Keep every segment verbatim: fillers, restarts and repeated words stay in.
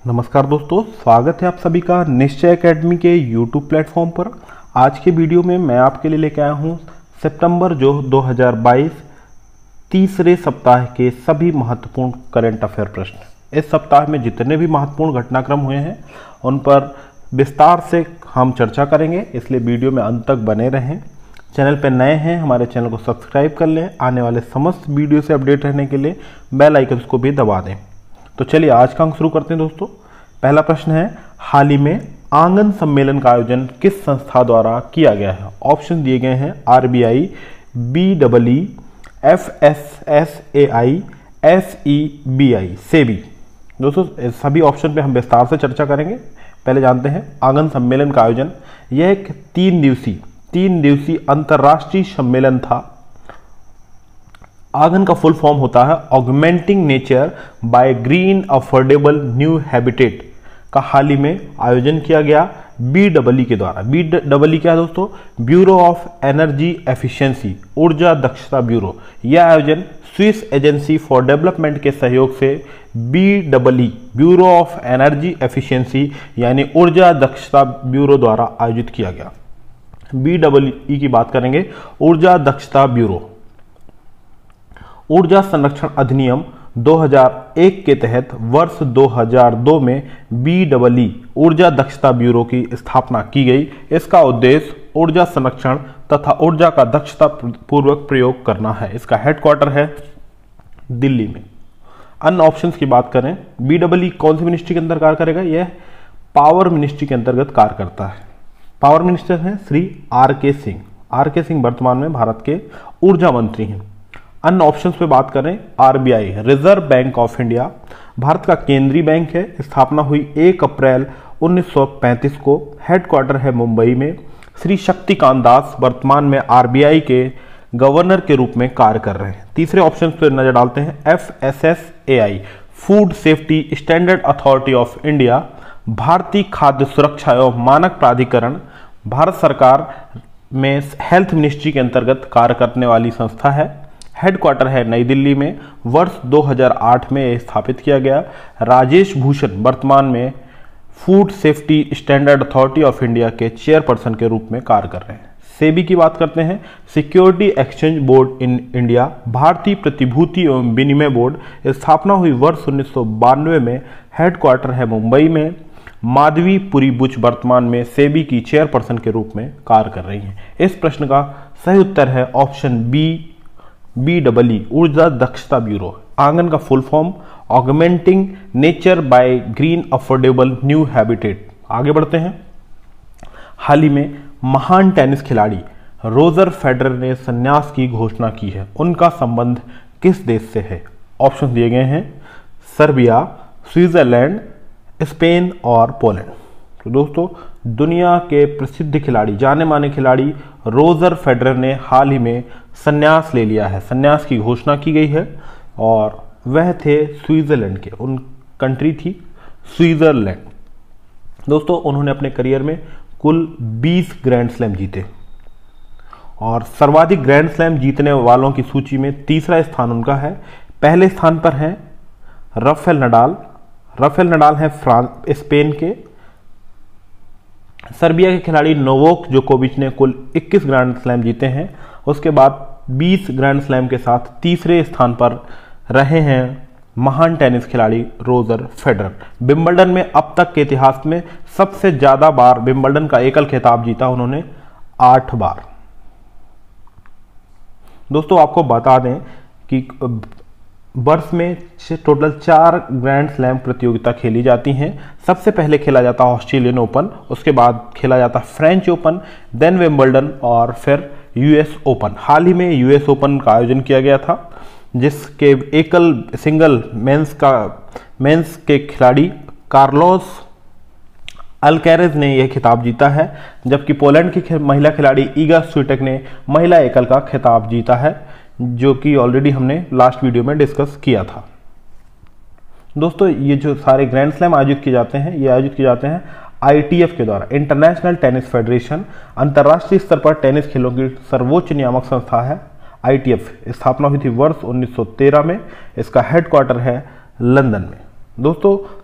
नमस्कार दोस्तों, स्वागत है आप सभी का निश्चय एकेडमी के यूट्यूब प्लेटफॉर्म पर। आज के वीडियो में मैं आपके लिए लेके आया हूँ सितंबर जो दो हज़ार बाईस तीसरे सप्ताह के सभी महत्वपूर्ण करंट अफेयर प्रश्न। इस सप्ताह में जितने भी महत्वपूर्ण घटनाक्रम हुए हैं उन पर विस्तार से हम चर्चा करेंगे, इसलिए वीडियो में अंत तक बने रहें। चैनल पर नए हैं, हमारे चैनल को सब्सक्राइब कर लें। आने वाले समस्त वीडियो से अपडेट रहने के लिए बेल आइकन को भी दबा दें। तो चलिए आज का अंक शुरू करते हैं दोस्तों। पहला प्रश्न है, हाल ही में आंगन सम्मेलन का आयोजन किस संस्था द्वारा किया गया है? ऑप्शन दिए गए हैं RBI, B double E, F S S A I, S E B I, SEBI. दोस्तों सभी ऑप्शन पे हम विस्तार से चर्चा करेंगे। पहले जानते हैं आंगन सम्मेलन का आयोजन। यह एक तीन दिवसीय तीन दिवसीय अंतर्राष्ट्रीय सम्मेलन था। आंगन का फुल फॉर्म होता है augmenting nature by green affordable new habitat का हाल ही में आयोजन किया गया बी डबल ई के द्वारा। बी डबल ई क्या है दोस्तों? ब्यूरो ऑफ एनर्जी एफिशिएंसी, ऊर्जा दक्षता ब्यूरो। यह आयोजन स्विस एजेंसी फॉर डेवलपमेंट के सहयोग से B double E bureau of energy efficiency यानी ऊर्जा दक्षता ब्यूरो द्वारा आयोजित किया गया। बी डबल ई की बात करेंगे, ऊर्जा दक्षता ब्यूरो। ऊर्जा संरक्षण अधिनियम दो हज़ार एक के तहत वर्ष दो हज़ार दो में बी डबल ई ऊर्जा दक्षता ब्यूरो की स्थापना की गई। इसका उद्देश्य ऊर्जा संरक्षण तथा ऊर्जा का दक्षता पूर्वक प्रयोग करना है। इसका हेडक्वार्टर है दिल्ली में। अन्य ऑप्शंस की बात करें, बी डबल ई कौन सी मिनिस्ट्री के अंदर कार्य करेगा? यह पावर मिनिस्ट्री के अंतर्गत कार्य करता है। पावर मिनिस्टर हैं श्री आर के सिंह। आर के सिंह वर्तमान में भारत के ऊर्जा मंत्री हैं। अन्य ऑप्शंस पे बात करें, RBI reserve bank of India Bharat का केंद्रीय बैंक है। स्थापना हुई एक अप्रैल उन्नीस सौ पैंतीस को। हेडक्वार्टर है मुंबई में। श्री शक्तिकांत दास वर्तमान में आरबीआई के गवर्नर के रूप में कार्य कर रहे हैं। तीसरे ऑप्शन पे नजर डालते हैं, F S S A I food safety standard authority of India भारतीय खाद्य सुरक्षा एवं मानक प्राधिकरण भारत सरकार में हेल्थ मिनिस्ट्री के अंतर्गत कार्य करने वाली संस्था है। हेडक्वार्टर है नई दिल्ली में। वर्ष दो हज़ार आठ में स्थापित किया गया। राजेश भूषण वर्तमान में food safety standard authority of India के चेयरपर्सन के रूप में कार्य कर रहे हैं। सेबी की बात करते हैं, security exchange board in India भारतीय प्रतिभूति एवं विनिमय बोर्ड। स्थापना हुई वर्ष उन्नीस सौ बानवे में। हेडक्वार्टर है मुंबई में। माधवी पुरी बुच वर्तमान में सेबी की चेयरपर्सन के रूप में कार्य कर रही हैं। इस प्रश्न का सही उत्तर है option B, B double E ऊर्जा दक्षता ब्यूरो। आंगन का full form augmenting nature by green affordable new habitat. आगे बढ़ते हैं। हाल ही में महान टेनिस खिलाड़ी रोजर फेडरर ने संन्यास की घोषणा की है। उनका संबंध किस देश से है? ऑप्शन दिए गए हैं, सर्बिया, स्विट्जरलैंड, स्पेन और पोलैंड। तो दोस्तों दुनिया के प्रसिद्ध खिलाड़ी, जाने माने खिलाड़ी रोजर फेडरर ने हाल ही में संन्यास ले लिया है। संन्यास की घोषणा की गई है और वह थे स्विट्जरलैंड के। उन कंट्री थी स्विट्जरलैंड। दोस्तों उन्होंने अपने करियर में कुल बीस ग्रैंड स्लैम जीते और सर्वाधिक ग्रैंड स्लैम जीतने वालों की सूची में तीसरा स्थान उनका है। पहले स्थान पर हैं राफेल नडाल। राफेल नडाल हैं फ्रांस स्पेन के। सर्बिया के खिलाड़ी नोवाक जोकोविच ने कुल इक्कीस ग्रैंड स्लैम जीते हैं। उसके बाद बीस ग्रैंड स्लैम के साथ तीसरे स्थान पर रहे हैं महान टेनिस खिलाड़ी रोजर फेडरर। विंबलडन में अब तक के इतिहास में सबसे ज्यादा बार विंबलडन का एकल खिताब जीता उन्होंने, आठ बार। दोस्तों आपको बता दें कि वर्ष में टोटल चार ग्रैंड स्लैम प्रतियोगिता खेली जाती हैं। सबसे पहले खेला जाता है ऑस्ट्रेलियन ओपन, उसके बाद खेला जाता है फ्रेंच ओपन, देन विंबलडन और फिर यूएस ओपन। हाल ही में यूएस ओपन का आयोजन किया गया था जिसके एकल सिंगल मेंस का मेंस के खिलाड़ी कार्लोस अल्कैरेज ने यह खिताब जीता है, जबकि पोलैंड की महिला खिलाड़ी ईगा स्विटेक ने महिला एकल का खिताब जीता है, जो कि ऑलरेडी हमने लास्ट वीडियो में डिस्कस किया था। दोस्तों ये जो सारे ग्रैंड स्लैम आयोजित किए जाते हैं, ये आयोजित किए जाते हैं आईटीएफ के द्वारा, इंटरनेशनल टेनिस फेडरेशन। अंतर्राष्ट्रीय स्तर पर टेनिस खेलों की सर्वोच्च नियामक संस्था है आईटीएफ। स्थापना हुई थी वर्ष उन्नीस सौ तेरह में। इसका हेडक्वार्टर है लंदन में। दोस्तों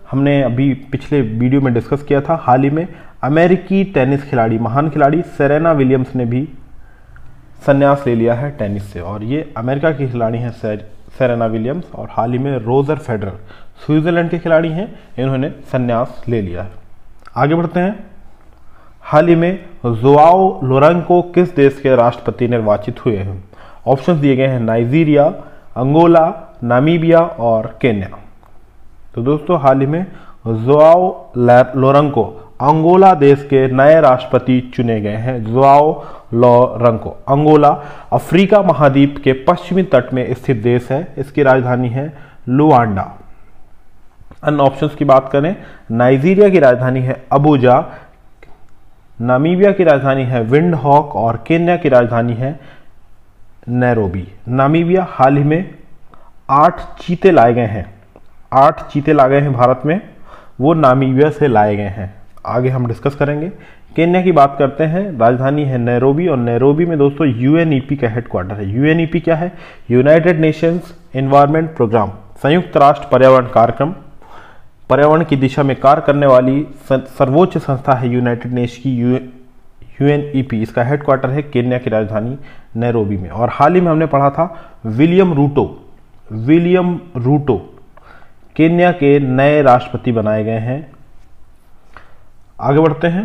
हमने अभी पिछले वीडियो में डिस्कस किया था। हाल ही में अमेरिकी टेनिस खिलाड़ी, महान खिलाड़ी सेरेना विलियम्स ने भी संन्यास ले लिया है टेनिस से, और ये अमेरिका की खिलाड़ी हैं सेरेना विलियम्स। और हाल ही में रोजर फेडरर स्विट्जरलैंड के खिलाड़ी हैं, इन्होंने संन्यास ले लिया है। आगे बढ़ते हैं। हाल ही में जोआओ लोरेंको किस देश के राष्ट्रपति निर्वाचित हुए हैं? ऑप्शंस दिए गए हैं नाइजीरिया, अंगोला, नामीबिया और केन्या। तो दोस्तों हाल ही में जोआओ लोरेंको अंगोला देश के नए राष्ट्रपति चुने गए हैं। जोआओ लोरेंको अंगोला अफ्रीका महाद्वीप के पश्चिमी तट में स्थित देश है। इसकी राजधानी है लुआंडा। अन्य ऑप्शंस की बात करें, नाइजीरिया की राजधानी है अबुजा, नामीबिया की राजधानी है विंडहॉक और केन्या की राजधानी है नैरोबी। नामीबिया हाल ही में आठ चीते लाए गए हैं, आठ चीते लाए गए हैं भारत में, वो नामीबिया से लाए गए हैं। आगे हम डिस्कस करेंगे। केन्या की बात करते हैं, राजधानी है नैरोबी, और नैरोबी में दोस्तों यूएनईपी का हेडक्वार्टर है। यूएनईपी क्या है? यूनाइटेड नेशंस एनवायरनमेंट प्रोग्राम, संयुक्त राष्ट्र पर्यावरण कार्यक्रम। पर्यावरण की दिशा में कार्य करने वाली सर्वोच्च संस्था है यूनाइटेड नेशन की यूएनईपी। इसका हेडक्वार्टर है केन्या की राजधानी नैरोबी में। और हाल ही में हमने पढ़ा था William Ruto, William Ruto Kenya के नए राष्ट्रपति बनाए गए हैं। आगे बढ़ते हैं।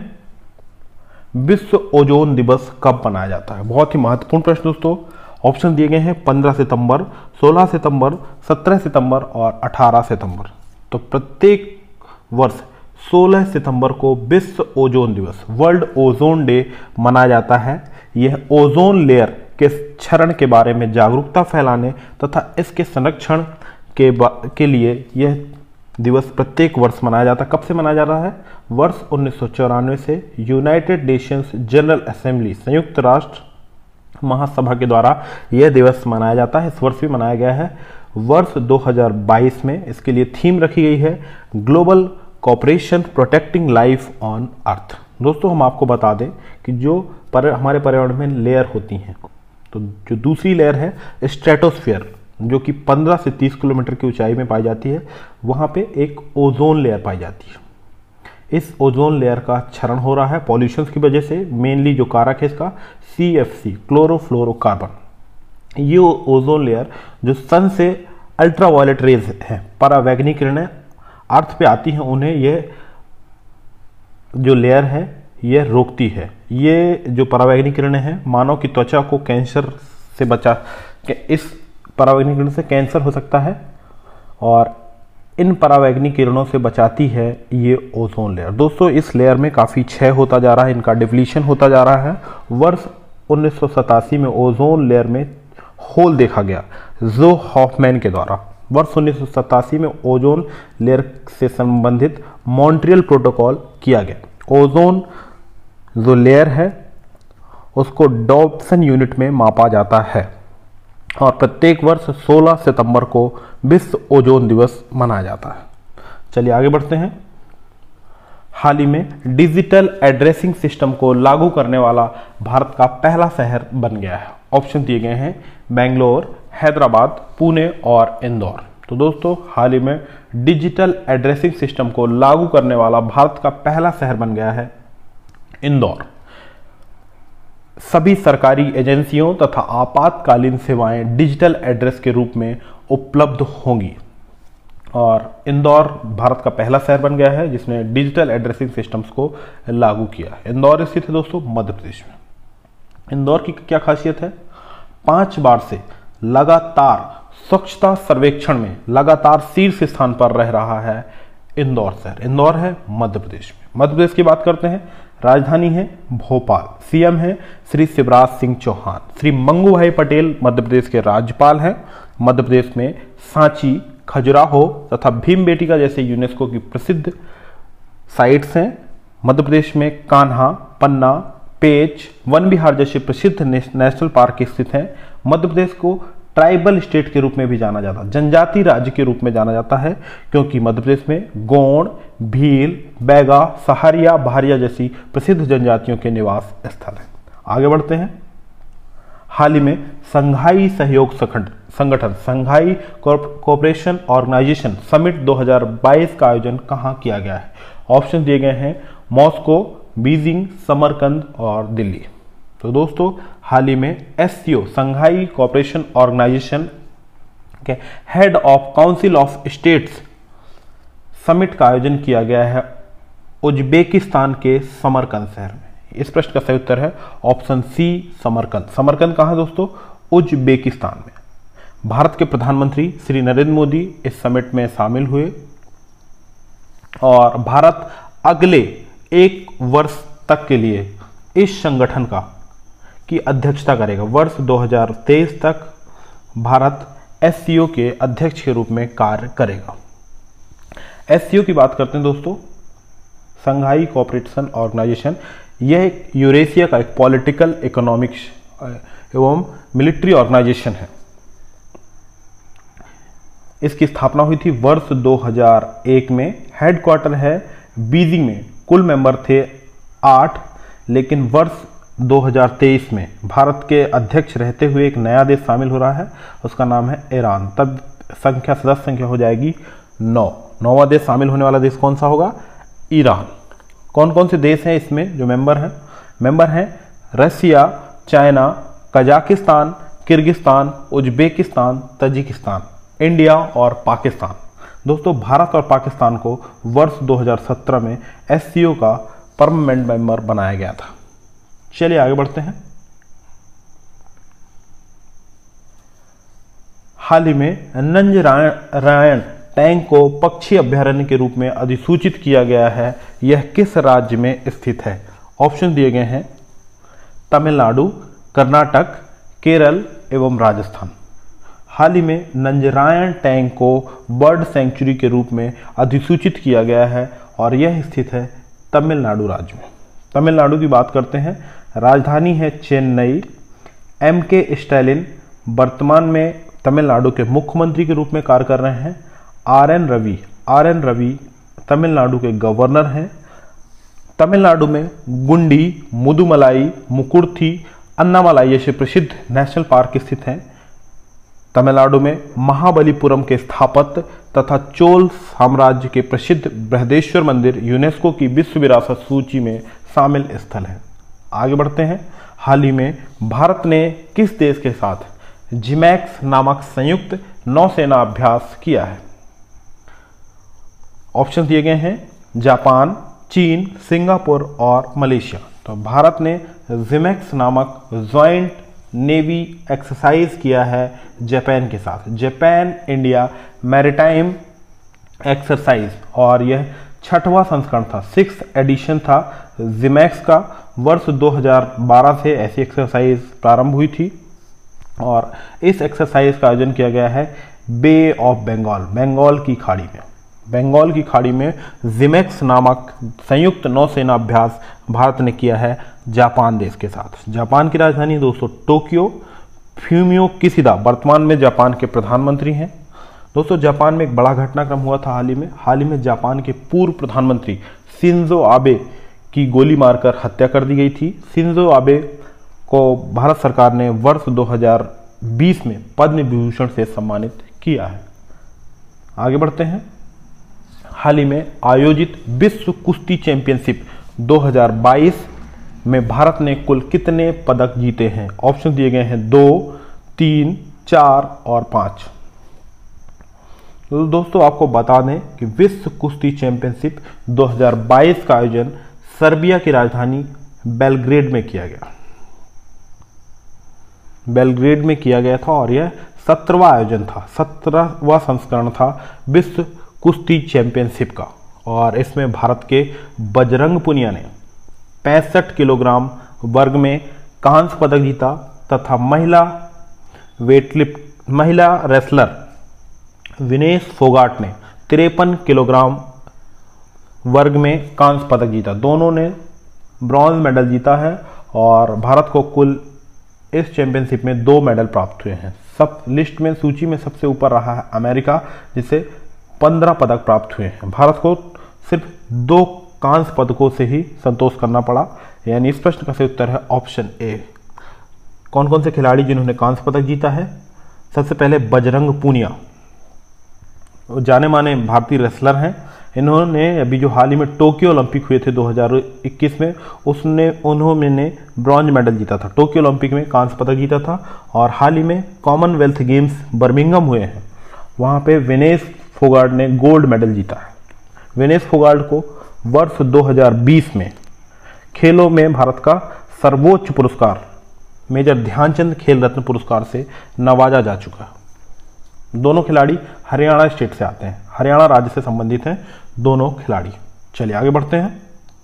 विश्व ओजोन दिवस कब मनाया जाता है? बहुत ही महत्वपूर्ण प्रश्न दोस्तों। ऑप्शन दिए गए हैं पंद्रह सितंबर, सोलह सितंबर, सत्रह सितंबर और अठारह सितंबर। तो प्रत्येक वर्ष सोलह सितंबर को विश्व ओजोन दिवस, वर्ल्ड ओजोन डे मनाया जाता है। यह ओजोन लेयर के क्षरण के बारे में जागरूकता फैलाने तथा इसके संरक्षण के के लिए यह दिवस प्रत्येक वर्ष मनाया जाता है। कब से मनाया जा रहा है? वर्ष उन्नीस सौ चौरानवे से यूनाइटेड नेशंस जनरल असेंबली, संयुक्त राष्ट्र महासभा के द्वारा यह दिवस मनाया जाता है। इस वर्ष भी मनाया गया है वर्ष दो हज़ार बाईस में। इसके लिए थीम रखी गई है global cooperation protecting life on earth. दोस्तों हम आपको बता दें कि जो पर हमारे पर्यावरण में लेयर होती हैं, तो जो दूसरी लेयर है स्ट्रेटोस्फीयर, जो कि पंद्रह से तीस किलोमीटर की ऊंचाई में पाई जाती है, वहां पे एक ओजोन लेयर पाई जाती है। इस ओजोन लेयर का क्षरण हो रहा है पॉल्यूशन की वजह से। मेनली जो कारक है इसका सी एफ सी, क्लोरोफ्लोरोकार्बन। ये ओजोन लेयर जो सन से अल्ट्रावायलेट रेज है, परावैंगनिक किरणें अर्थ पे आती हैं, उन्हें यह जो लेयर है यह रोकती है। ये जो परावैंगनिक किरणें हैं मानव की त्वचा को कैंसर से बचा, इस परावैंगनिक किरणों से कैंसर हो सकता है और इन परावैंगनिक किरणों से बचाती है ये ओजोन लेयर। दोस्तों इस लेयर में काफ़ी क्षय होता जा रहा है, इनका डिप्लीशन होता जा रहा है। वर्ष उन्नीस सौ सतासी में ओजोन लेयर में होल देखा गया जो हॉफमैन के द्वारा। वर्ष उन्नीस सौ सतासी में ओजोन लेयर से संबंधित मॉन्ट्रियल प्रोटोकॉल किया गया। ओजोन जो लेयर है उसको डॉप्सन यूनिट में मापा जाता है और प्रत्येक वर्ष सोलह सितंबर को विश्व ओजोन दिवस मनाया जाता है। चलिए आगे बढ़ते हैं। हाल ही में डिजिटल एड्रेसिंग सिस्टम को लागू करने वाला भारत का पहला शहर बन गया है। ऑप्शन दिए गए हैं बेंगलोर, हैदराबाद, पुणे और इंदौर। तो दोस्तों हाल ही में डिजिटल एड्रेसिंग सिस्टम को लागू करने वाला भारत का पहला शहर बन गया है इंदौर। सभी सरकारी एजेंसियों तथा आपातकालीन सेवाएं डिजिटल एड्रेस के रूप में उपलब्ध होंगी और इंदौर भारत का पहला शहर बन गया है जिसने डिजिटल एड्रेसिंग सिस्टम्स को लागू किया। इंदौर स्थित है दोस्तों मध्य प्रदेश में। इंदौर की क्या खासियत है? पांच बार से लगातार स्वच्छता सर्वेक्षण में लगातार शीर्ष स्थान पर रह रहा है इंदौर शहर। इंदौर है मध्य प्रदेश में। मध्य प्रदेश की बात करते हैं। राजधानी है भोपाल। सीएम है श्री शिवराज सिंह चौहान। श्री मंगू भाई पटेल मध्य प्रदेश के राज्यपाल हैं। मध्य प्रदेश में सांची, खजुराहो तथा भीमबेटका जैसे यूनेस्को की प्रसिद्ध साइट्स हैं। मध्य प्रदेश में कान्हा, पन्ना, पेच, वन विहार जैसे प्रसिद्ध नेशनल पार्क स्थित हैं। मध्य प्रदेश को ट्राइबल स्टेट के रूप में भी जाना जाता है, जनजाति राज्य के रूप में जाना जाता है, क्योंकि मध्य प्रदेश में गोंड, भील, बैगा, सहारिया, भारिया जैसी प्रसिद्ध जनजातियों के निवास स्थल हैं। आगे बढ़ते हैं। हाल ही में संघाई सहयोग संगठन संगठन संघाई कोऑपरेशन ऑर्गेनाइजेशन समिट दो हज़ार बाईस का आयोजन कहाँ किया गया है? ऑप्शन दिए गए हैं मॉस्को, बीजिंग, समरकंद और दिल्ली। तो दोस्तों हाल ही में एससीओ संघाई कोऑपरेशन ऑर्गेनाइजेशन के head of council of states summit का आयोजन किया गया है उज्बेकिस्तान के समरकंद शहर में। इस प्रश्न का सही उत्तर है ऑप्शन सी समरकंद। समरकंद कहाँ है दोस्तों? उज्बेकिस्तान में। भारत के प्रधानमंत्री श्री नरेंद्र मोदी इस समिट में शामिल हुए और भारत अगले एक वर्ष तक के लिए इस संगठन का की अध्यक्षता करेगा। वर्ष दो हज़ार तेईस तक भारत एससीओ के अध्यक्ष के रूप में कार्य करेगा। एससीओ की बात करते हैं दोस्तों, संघाई कोऑपरेशन ऑर्गेनाइजेशन, यह एक यूरेशिया का एक पॉलिटिकल, इकोनॉमिक्स एवं मिलिट्री ऑर्गेनाइजेशन है। इसकी स्थापना हुई थी वर्ष दो हज़ार एक में। हेडक्वार्टर है बीजिंग में। कुल मेंबर थे आठ, लेकिन वर्ष दो हज़ार तेईस में भारत के अध्यक्ष रहते हुए एक नया देश शामिल हो रहा है, उसका नाम है ईरान। तब संख्या सदस्य संख्या हो जाएगी नौ। नौवां देश शामिल होने वाला देश कौन सा होगा? ईरान। कौन कौन से देश हैं इसमें जो मेंबर हैं? मेंबर हैं Russia, China, Kazakhstan, Kyrgyzstan, Uzbekistan, Tajikistan, India और पाकिस्तान। दोस्तों भारत और पाकिस्तान को वर्ष दो हज़ार सत्रह में एससीओ का परमानेंट मेंबर बनाया गया था। चलिए आगे बढ़ते हैं। हाल ही में नंजरायण टैंक को पक्षी अभ्यारण्य के रूप में अधिसूचित किया गया है। यह किस राज्य में स्थित है? ऑप्शन दिए गए हैं तमिलनाडु, कर्नाटक, केरल एवं राजस्थान। हाल ही में नंजरायण टैंक को बर्ड सेंचुरी के रूप में अधिसूचित किया गया है और यह स्थित है तमिलनाडु राज्य में। तमिलनाडु की बात करते हैं, राजधानी है चेन्नई। एम के स्टैलिन वर्तमान में तमिलनाडु के मुख्यमंत्री के रूप में कार्य कर रहे हैं। R N Ravi R N Ravi Tamil Nadu के गवर्नर हैं। तमिलनाडु में गुंडी, मुदुमलाई, मुकुर्थी, अन्नामलाई जैसे प्रसिद्ध नेशनल पार्क स्थित हैं। तमिलनाडु में महाबलीपुरम के स्थापत्य तथा चोल साम्राज्य के प्रसिद्ध बृहदेश्वर मंदिर यूनेस्को की विश्व विरासत सूची में शामिल स्थल है। आगे बढ़ते हैं। हाल ही में भारत ने किस देश के साथ जिमैक्स नामक संयुक्त नौसेना अभ्यास किया है? ऑप्शन दिए गए हैं जापान, चीन, सिंगापुर और मलेशिया। तो भारत ने जिमैक्स नामक ज्वाइंट नेवी एक्सरसाइज किया है जापान के साथ, जापान इंडिया मैरीटाइम एक्सरसाइज, और यह छठवां संस्करण था, सिक्स एडिशन था जिमैक्स का। वर्ष दो हज़ार बारह से ऐसी एक्सरसाइज प्रारंभ हुई थी और इस एक्सरसाइज का आयोजन किया गया है बे ऑफ बंगाल, बंगाल की खाड़ी में। बंगाल की खाड़ी में जिमैक्स नामक संयुक्त नौसेना अभ्यास भारत ने किया है जापान देश के साथ। जापान की राजधानी दोस्तों टोक्यो। फ्यूमियो किशिदा वर्तमान में जापान के प्रधानमंत्री हैं। दोस्तों जापान में एक बड़ा घटनाक्रम हुआ था हाल ही में। हाल ही में जापान के पूर्व प्रधानमंत्री शिंजो आबे की गोली मारकर हत्या कर दी गई थी। शिंजो आबे को भारत सरकार ने वर्ष दो हज़ार बीस में पद्म विभूषण से सम्मानित किया है। आगे बढ़ते हैं। हाल ही में आयोजित विश्व कुश्ती चैंपियनशिप दो हज़ार बाईस में भारत ने कुल कितने पदक जीते हैं? ऑप्शन दिए गए हैं दो, तीन, चार और पाँच। तो दोस्तों आपको बता दें कि विश्व कुश्ती चैंपियनशिप दो हज़ार बाईस का आयोजन सर्बिया की राजधानी बेलग्रेड में किया गया बेलग्रेड में किया गया था और यह सत्रहवां आयोजन था, सत्रहवां संस्करण था विश्व कुश्ती चैंपियनशिप का। और इसमें भारत के बजरंग पुनिया ने पैंसठ किलोग्राम वर्ग में कांस्य पदक जीता तथा महिला वेटलिफ्ट महिला रेसलर विनेश फोगाट ने तिरपन किलोग्राम वर्ग में कांस्य पदक जीता। दोनों ने ब्रॉन्ज मेडल जीता है और भारत को कुल इस चैंपियनशिप में दो मेडल प्राप्त हुए हैं। सब लिस्ट में सूची में सबसे ऊपर रहा है अमेरिका, जिसे पंद्रह पदक प्राप्त हुए हैं। भारत को सिर्फ दो कांस्य पदकों से ही संतोष करना पड़ा, यानी इस प्रश्न का सही उत्तर है ऑप्शन ए। कौन कौन से खिलाड़ी जिन्होंने कांस्य पदक जीता है? सबसे पहले बजरंग पूनिया, जाने माने भारतीय रेसलर हैं। इन्होंने अभी जो हाल ही में टोक्यो ओलंपिक हुए थे दो हज़ार इक्कीस में, उसने उन्होंने ब्रॉन्ज मेडल जीता था। टोक्यो ओलंपिक में कांस्य पदक जीता था। और हाल ही में कॉमनवेल्थ गेम्स बर्मिंघम हुए हैं, वहाँ पे विनेश फोगाट ने गोल्ड मेडल जीता है। विनेश फोगाट को वर्ष दो हज़ार बीस में खेलों में भारत का सर्वोच्च पुरस्कार मेजर ध्यानचंद खेल रत्न पुरस्कार से नवाजा जा चुका है। दोनों खिलाड़ी हरियाणा स्टेट से आते हैं, हरियाणा राज्य से संबंधित हैं दोनों खिलाड़ी। चलिए आगे बढ़ते हैं।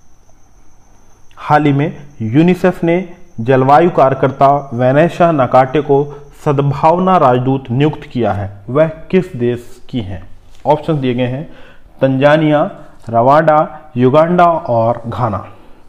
हाल ही में यूनिसेफ ने जलवायु कार्यकर्ता वैनेशा नकाटे को सद्भावना राजदूत नियुक्त किया है। वह किस देश की हैं? ऑप्शन दिए गए हैं तंजानिया, रवांडा, युगांडा और घाना।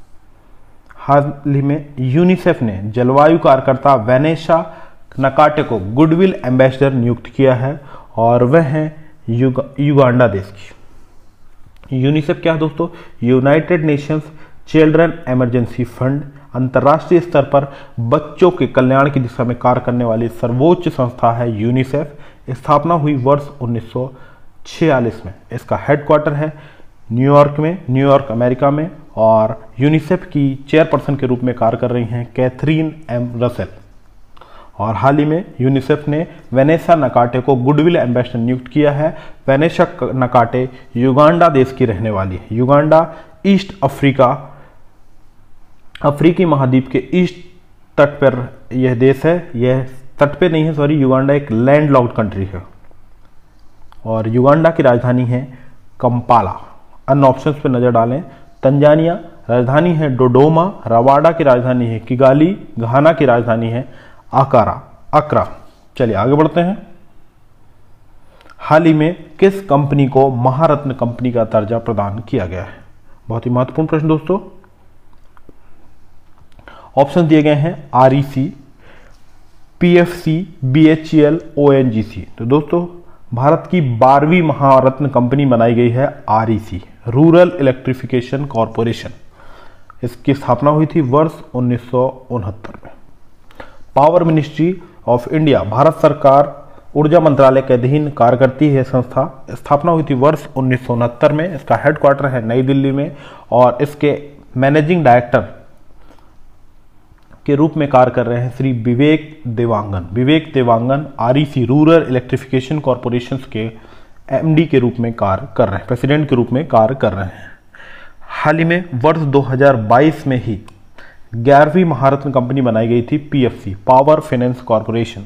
हाल ही में यूनिसेफ ने जलवायु कार्यकर्ता वैनेशा नकाटे को गुडविल एम्बेसडर नियुक्त किया है और वह हैं युग, युगांडा देश की। यूनिसेफ क्या है दोस्तों? United Nations children emergency fund, अंतर्राष्ट्रीय स्तर पर बच्चों के कल्याण की दिशा में कार्य करने वाली सर्वोच्च संस्था है यूनिसेफ। स्थापना हुई वर्ष उन्नीस सौ छियालीस में। इसका हेडक्वार्टर है न्यूयॉर्क में, न्यूयॉर्क अमेरिका में। और यूनिसेफ की चेयरपर्सन के रूप में कार्य कर रही हैं कैथरीन एम रसेल। और हाल ही में यूनिसेफ ने वैनेशा नकाटे को गुडविल एम्बेसडर नियुक्त किया है। वैनेशा नकाटे युगांडा देश की रहने वाली है। युगांडा ईस्ट अफ्रीका अफ्रीकी महाद्वीप के ईस्ट तट पर यह देश है। यह तट पे नहीं है, सॉरी, युगांडा एक लैंडलॉक्ड कंट्री है और युगांडा की राजधानी है कंपाला। अन्य ऑप्शंस पे नजर डालें। तंजानिया राजधानी है डोडोमा, रवांडा की राजधानी है किगाली, घाना की राजधानी है आकारा अक्रा। चलिए आगे बढ़ते हैं। हाल ही में किस कंपनी को महारत्न कंपनी का दर्जा प्रदान किया गया है? बहुत ही महत्वपूर्ण प्रश्न दोस्तों। ऑप्शन दिए गए हैं R E C, P F C, B H E L, O N G C. तो दोस्तों भारत की बारहवीं महारत्न कंपनी बनाई गई है R E C, rural electrification corporation. इसकी स्थापना हुई थी वर्ष उन्नीस सौ उनहत्तर में। Power ministry of India, Bharat सरकार ऊर्जा मंत्रालय के अधीन कार्य करती है संस्था। स्थापना हुई थी वर्ष उन्नीस सौ उनहत्तर में। इसका हेडक्वार्टर है नई दिल्ली में और इसके मैनेजिंग डायरेक्टर के रूप में कार्य कर रहे हैं Shri Vivek Dewangan. Vivek Dewangan R E C rural electrification corporation के एम डी के रूप में कार्य कर रहे हैं, प्रेसिडेंट के रूप में कार्य कर रहे हैं। हाल ही में वर्ष दो हज़ार बाईस में ही ग्यारहवीं महारत्न कंपनी बनाई गई थी P F C, power finance corporation.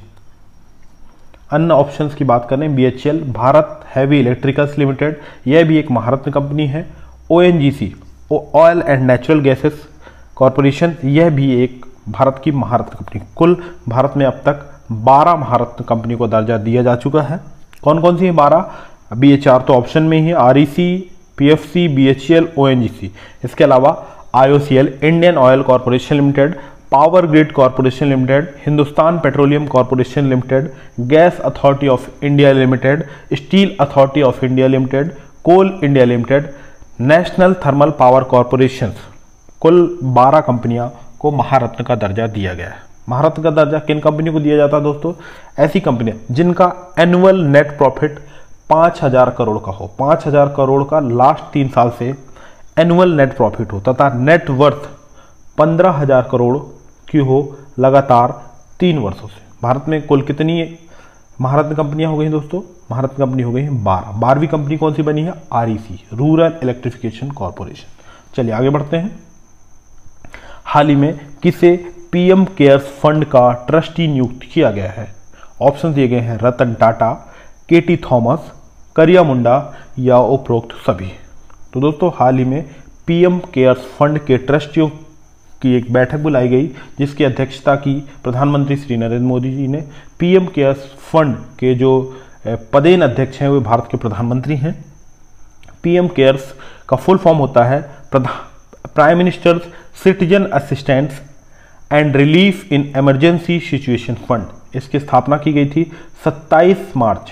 अन्य ऑप्शंस की बात करें, B H E L Bharat heavy electricals limited, यह भी एक महारत्न कंपनी है। O N G C oil and natural gases corporation, यह भी एक भारत की महारत्न कंपनी। कुल भारत में अब तक बारह महारत्न कंपनी को दर्जा दिया जा चुका है। कौन कौन सी है बारह? अभी ये चार तो ऑप्शन में ही है, R E C, P F C, B H E L, O N G C. इसके अलावा I O C L, Indian oil corporation limited, power grid corporation limited, Hindustan petroleum corporation limited, gas authority of India limited, steel authority of India limited, coal India limited, national thermal power corporation. कुल बारह कंपनियां को महारत्न का दर्जा दिया गया है। महारत्न का दर्जा किन कंपनी को दिया जाता है दोस्तों? ऐसी कंपनियां जिनका एनुअल नेट प्रॉफिट पांच हजार करोड़ का हो, पांच हजार करोड़ का लास्ट तीन साल से एनुअल नेट प्रॉफिट हो तथा नेट वर्थ पंद्रह हजार करोड़ की हो लगातार तीन वर्षों से। भारत में कुल कितनी महारत्न कंपनियां हो गई दोस्तों? महारत्न कंपनी हो गई है बारह। बारहवीं कंपनी कौन सी बनी है? R E C, rural electrification corporation. चलिए आगे बढ़ते हैं। हाल ही में किसे पी एम केयर्स फंड का ट्रस्टी नियुक्त किया गया है? ऑप्शन दिए गए हैं रतन टाटा, के टी थॉमस, करिया मुंडा या उपरोक्त सभी। तो दोस्तों हाल ही में पी एम केयर्स फंड के ट्रस्टियों की एक बैठक बुलाई गई जिसकी अध्यक्षता की प्रधानमंत्री श्री नरेंद्र मोदी जी ने। पी एम केयर्स फंड के जो पदेन अध्यक्ष हैं वे भारत के प्रधानमंत्री हैं। पी एम केयर्स का फुल फॉर्म होता है prime minister's citizen assistance and relief in emergency situation fund. इसकी स्थापना की गई थी सत्ताईस मार्च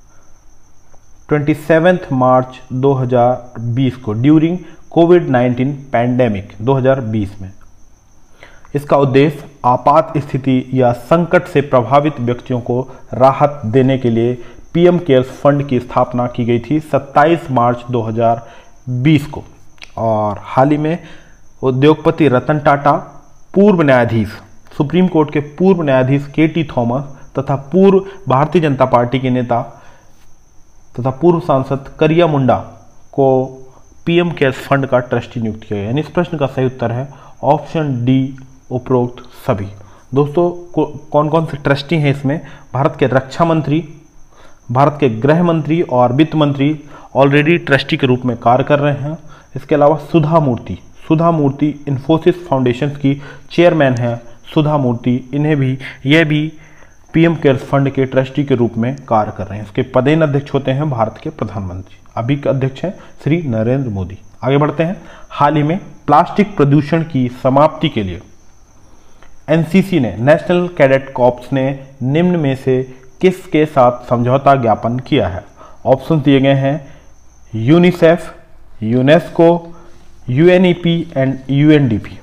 सत्ताईस मार्च दो हज़ार बीस को ड्यूरिंग कोविड नाइन्टीन पैंडेमिक दो हज़ार बीस में। इसका उद्देश्य आपात स्थिति या संकट से प्रभावित व्यक्तियों को राहत देने के लिए पीएम केयर्स फंड की स्थापना की गई थी सत्ताईस मार्च दो हज़ार बीस को। और हाल ही में उद्योगपति रतन टाटा, पूर्व न्यायाधीश सुप्रीम कोर्ट के पूर्व न्यायाधीश के टी थॉमस तथा पूर्व भारतीय जनता पार्टी के नेता तथा पूर्व सांसद करिया मुंडा को पीएम केयर्स फंड का ट्रस्टी नियुक्त किया गया। यानी इस प्रश्न का सही उत्तर है ऑप्शन डी, उपरोक्त सभी। दोस्तों कौन कौन से ट्रस्टी हैं इसमें? भारत के रक्षा मंत्री, भारत के गृह मंत्री और वित्त मंत्री ऑलरेडी ट्रस्टी के रूप में कार्य कर रहे हैं। इसके अलावा सुधा मूर्ति, सुधा मूर्ति इन्फोसिस फाउंडेशन की चेयरमैन है सुधा मूर्ति, इन्हें भी यह भी पीएम केयर्स फंड के ट्रस्टी के रूप में कार्य कर रहे हैं। इसके पदेन अध्यक्ष होते हैं भारत के प्रधानमंत्री, अभी के अध्यक्ष हैं श्री नरेंद्र मोदी। आगे बढ़ते हैं। हाल ही में प्लास्टिक प्रदूषण की समाप्ति के लिए एनसीसी ने, नेशनल कैडेट कॉर्प्स ने निम्न में से किसके साथ समझौता ज्ञापन किया है? ऑप्शन दिए गए हैं UNICEF, UNESCO, UNEP and UNDP.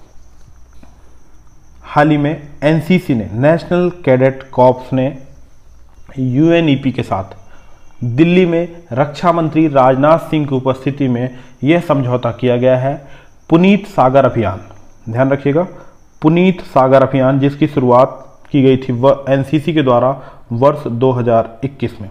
हाल ही में एनसीसी ने, नेशनल कैडेट कॉर्प्स ने यूएनईपी के साथ दिल्ली में रक्षा मंत्री राजनाथ सिंह की उपस्थिति में यह समझौता किया गया है पुनीत सागर अभियान। ध्यान रखिएगा, पुनीत सागर अभियान जिसकी शुरुआत की गई थी वह एनसीसी के द्वारा वर्ष दो हज़ार इक्कीस में,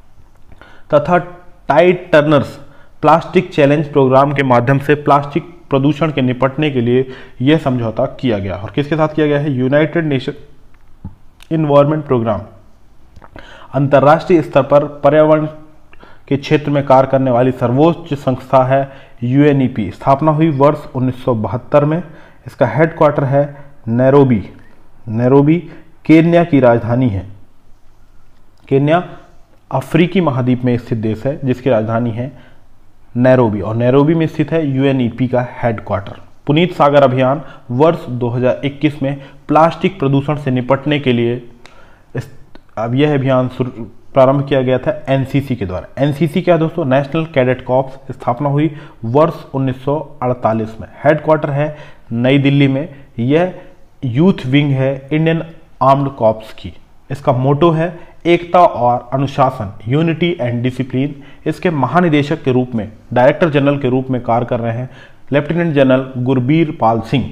तथा tide turners plastic challenge programme के माध्यम से प्लास्टिक प्रदूषण के निपटने के लिए यह समझौता किया गया। और किसके साथ किया गया है? यूनाइटेड नेशन इन्वायरमेंट प्रोग्राम, अंतर्राष्ट्रीय स्तर पर पर्यावरण के क्षेत्र में कार्य करने वाली सर्वोच्च संस्था है यूएनईपी। स्थापना हुई वर्ष उन्नीस सौ बहत्तर में। इसका हेडक्वार्टर है नैरोबी। नैरोबी केन्या की राजधानी है। केन्या अफ्रीकी महाद्वीप में स्थित देश है जिसकी राजधानी है नैरोबी, और नैरोबी में स्थित है यूएनईपी का हेडक्वार्टर। पुनीत सागर अभियान वर्ष दो हज़ार इक्कीस में प्लास्टिक प्रदूषण से निपटने के लिए इस, अब यह अभियान प्रारंभ किया गया था एनसीसी के द्वारा। एनसीसी क्या है दोस्तों? National cadet corps. स्थापना हुई वर्ष उन्नीस सौ अड़तालीस में। हेडक्वार्टर है नई दिल्ली में। यह यूथ विंग है इंडियन आर्म्ड कॉर्प्स की। इसका मोटो है एकता और अनुशासन, यूनिटी एंड डिसिप्लिन। इसके महानिदेशक के रूप में, डायरेक्टर जनरल के रूप में कार्य कर रहे हैं लेफ्टिनेंट जनरल गुरबीर पाल सिंह।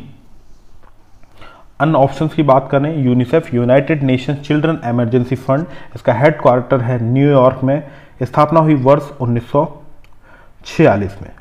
अन्य ऑप्शंस की बात करें, UNICEF, United Nations children emergency Fund. इसका हेडक्वार्टर है न्यूयॉर्क में। स्थापना हुई वर्ष उन्नीस सौ छियालीस में।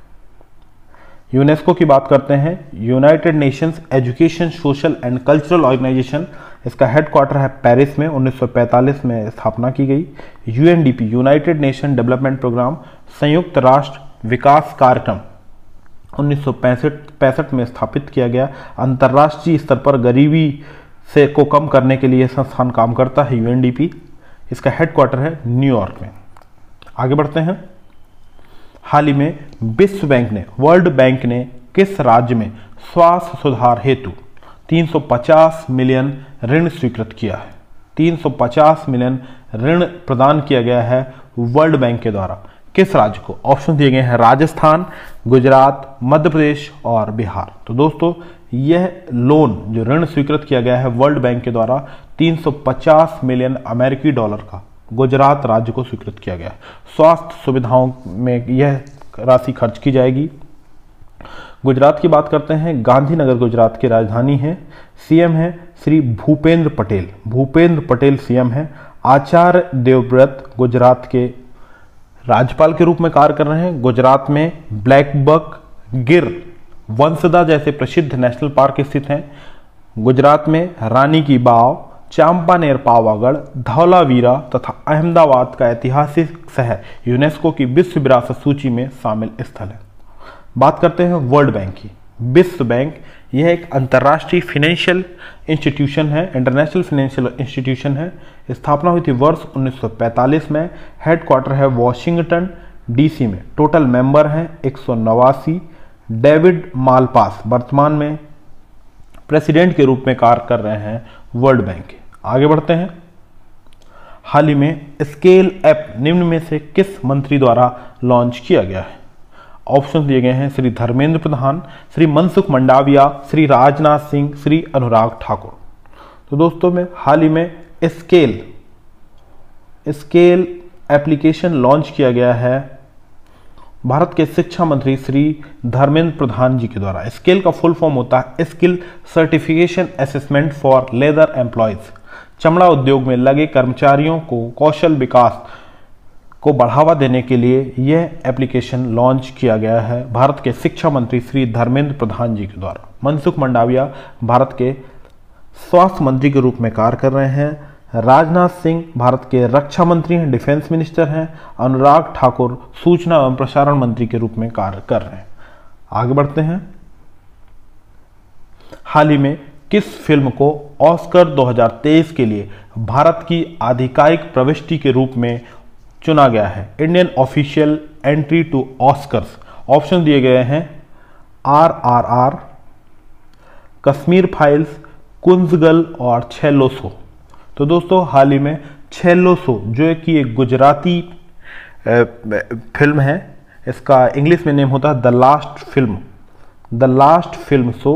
यूनेस्को की बात करते हैं, United Nations Education, Social and Cultural Organization. इसका हेडक्वार्टर है पेरिस में। उन्नीस सौ पैंतालीस में स्थापना की गई। UNDP, United Nation Development Programme, संयुक्त राष्ट्र विकास कार्यक्रम, उन्नीस सौ पैंसठ में स्थापित किया गया। अंतर्राष्ट्रीय स्तर पर गरीबी से को कम करने के लिए संस्थान काम करता है यूएनडीपी। इसका हेडक्वार्टर है न्यूयॉर्क में। आगे बढ़ते हैं। हाल ही में विश्व बैंक ने, वर्ल्ड बैंक ने किस राज्य में स्वास्थ्य सुधार हेतु तीन सौ पचास मिलियन ऋण स्वीकृत किया है? तीन सौ पचास मिलियन ऋण प्रदान किया गया है वर्ल्ड बैंक के द्वारा। किस राज्य को? ऑप्शन दिए गए हैं राजस्थान, गुजरात, मध्य प्रदेश और बिहार। तो दोस्तों यह लोन जो ऋण स्वीकृत किया गया है वर्ल्ड बैंक के द्वारा तीन सौ पचास मिलियन अमेरिकी डॉलर का गुजरात राज्य को स्वीकृत किया गया। स्वास्थ्य सुविधाओं में यह राशि खर्च की जाएगी। गुजरात की बात करते हैं, गांधीनगर गुजरात की राजधानी है। सीएम है श्री भूपेंद्र पटेल। भूपेंद्र पटेल सीएम है। आचार्य देवव्रत गुजरात के राज्यपाल के रूप में कार्य कर रहे हैं। गुजरात में ब्लैक बक, गिर, वंसदा जैसे प्रसिद्ध नेशनल पार्क स्थित हैं। गुजरात में रानी की बाव, चांपानेर पावागढ़, धौलावीरा तथा अहमदाबाद का ऐतिहासिक शहर यूनेस्को की विश्व विरासत सूची में शामिल स्थल है। बात करते हैं वर्ल्ड बैंक की। विश्व बैंक यह एक अंतर्राष्ट्रीय फाइनेंशियल इंस्टीट्यूशन है, इंटरनेशनल फाइनेंशियल इंस्टीट्यूशन है। स्थापना हुई थी वर्ष उन्नीस सौ पैंतालीस में। हेडक्वार्टर है वॉशिंगटन डीसी में। टोटल मेंबर हैं एक सौ नवासी। डेविड मालपास वर्तमान में प्रेसिडेंट के रूप में कार्य कर रहे हैं वर्ल्ड बैंक के। आगे बढ़ते हैं। हाल ही में स्केल ऐप निम्न में से किस मंत्री द्वारा लॉन्च किया गया है? ऑप्शन दिए गए हैं श्री धर्मेंद्र प्रधान, श्री मनसुख मंडाविया, श्री राजनाथ सिंह, श्री अनुराग ठाकुर। तो दोस्तों में हाल ही में स्केल स्केल एप्लीकेशन लॉन्च किया गया है भारत के शिक्षा मंत्री श्री धर्मेंद्र प्रधान जी के द्वारा। स्केल का फुल फॉर्म होता है skill certification assessment for leather employees. चमड़ा उद्योग में लगे कर्मचारियों को कौशल विकास को बढ़ावा देने के लिए यह एप्लीकेशन लॉन्च किया गया है भारत के शिक्षा मंत्री श्री धर्मेंद्र प्रधान जी के द्वारा। मनसुख मंडाविया भारत के स्वास्थ्य मंत्री के रूप में कार्य कर रहे हैं। राजनाथ सिंह भारत के रक्षा मंत्री हैं, डिफेंस मिनिस्टर हैं। अनुराग ठाकुर सूचना एवं प्रसारण मंत्री के रूप में कार्य कर रहे हैं। आगे बढ़ते हैं। हाल ही में किस फिल्म को ऑस्कर दो हज़ार तेईस के लिए भारत की आधिकारिक प्रविष्टि के रूप में चुना गया है? Indian official entry to Oscars. Option दिए गए हैं R R R, Kashmir Files, Koozhangal और छेल्लोसो। तो दोस्तों हाल ही में छेल्लोसो जो कि एक गुजराती फिल्म है, इसका इंग्लिश में नेम होता है the last film the last film show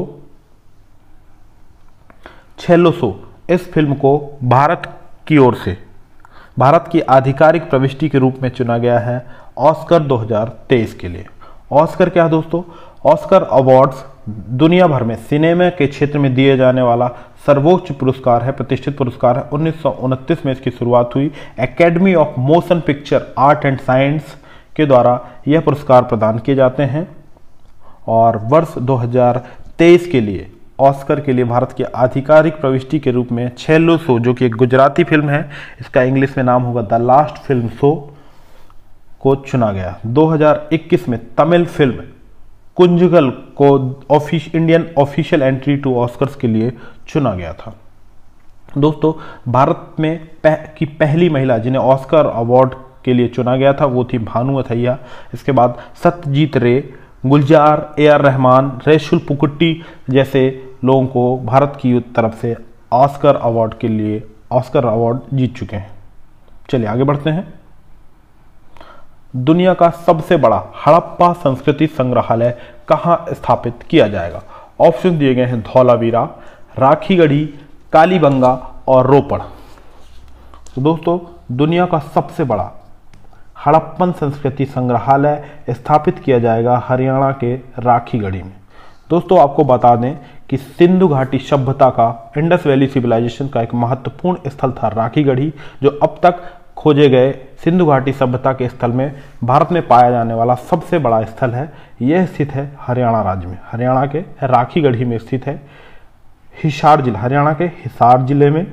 Chhello Show. इस फिल्म को भारत की ओर से भारत की आधिकारिक प्रविष्टि के रूप में चुना गया है ऑस्कर दो हज़ार तेईस के लिए। ऑस्कर क्या है दोस्तों? ऑस्कर अवार्ड्स दुनिया भर में सिनेमा के क्षेत्र में दिए जाने वाला सर्वोच्च पुरस्कार है, प्रतिष्ठित पुरस्कार है। उन्नीस सौ उनतीस में इसकी शुरुआत हुई। Academy of Motion Picture Art and Science के द्वारा यह पुरस्कार प्रदान किए जाते हैं और वर्ष दो हज़ार तेईस के लिए ऑस्कर के लिए भारत की आधिकारिक प्रविष्टि के रूप में छेल्लोसो जो कि एक गुजराती फिल्म है, इसका इंग्लिश में नाम होगा द लास्ट फिल्म शो, को चुना गया। दो हज़ार इक्कीस में तमिल फिल्म कुंजगल को office Indian official entry to Oscars के लिए चुना गया था। दोस्तों भारत में पह, की पहली महिला जिन्हें ऑस्कर अवार्ड के लिए चुना गया था वो थी भानु अथैया। इसके बाद सत्यजीत रे, गुलजार, ए आर रहमान, रेशुल पुकुट्टी जैसे लोगों को भारत की तरफ से ऑस्कर अवार्ड के लिए ऑस्कर अवार्ड जीत चुके हैं। चलिए आगे बढ़ते हैं। दुनिया का सबसे बड़ा हड़प्पा संस्कृति संग्रहालय कहां स्थापित किया जाएगा? ऑप्शन दिए गए हैं धौलावीरा, राखीगढ़ी, कालीबंगा और रोपड़। तो दोस्तों दुनिया का सबसे बड़ा हड़प्पन संस्कृति संग्रहालय स्थापित किया जाएगा हरियाणा के राखीगढ़ी में। दोस्तों आपको बता दें कि सिंधु घाटी सभ्यता का, इंडस वैली सिविलाइजेशन का एक महत्वपूर्ण स्थल था राखीगढ़ी, जो अब तक खोजे गए सिंधु घाटी सभ्यता के स्थल में भारत में पाया जाने वाला सबसे बड़ा स्थल है। यह स्थित है हरियाणा राज्य में, हरियाणा के राखीगढ़ी में स्थित है। हिसार जिला, हरियाणा के हिसार जिले में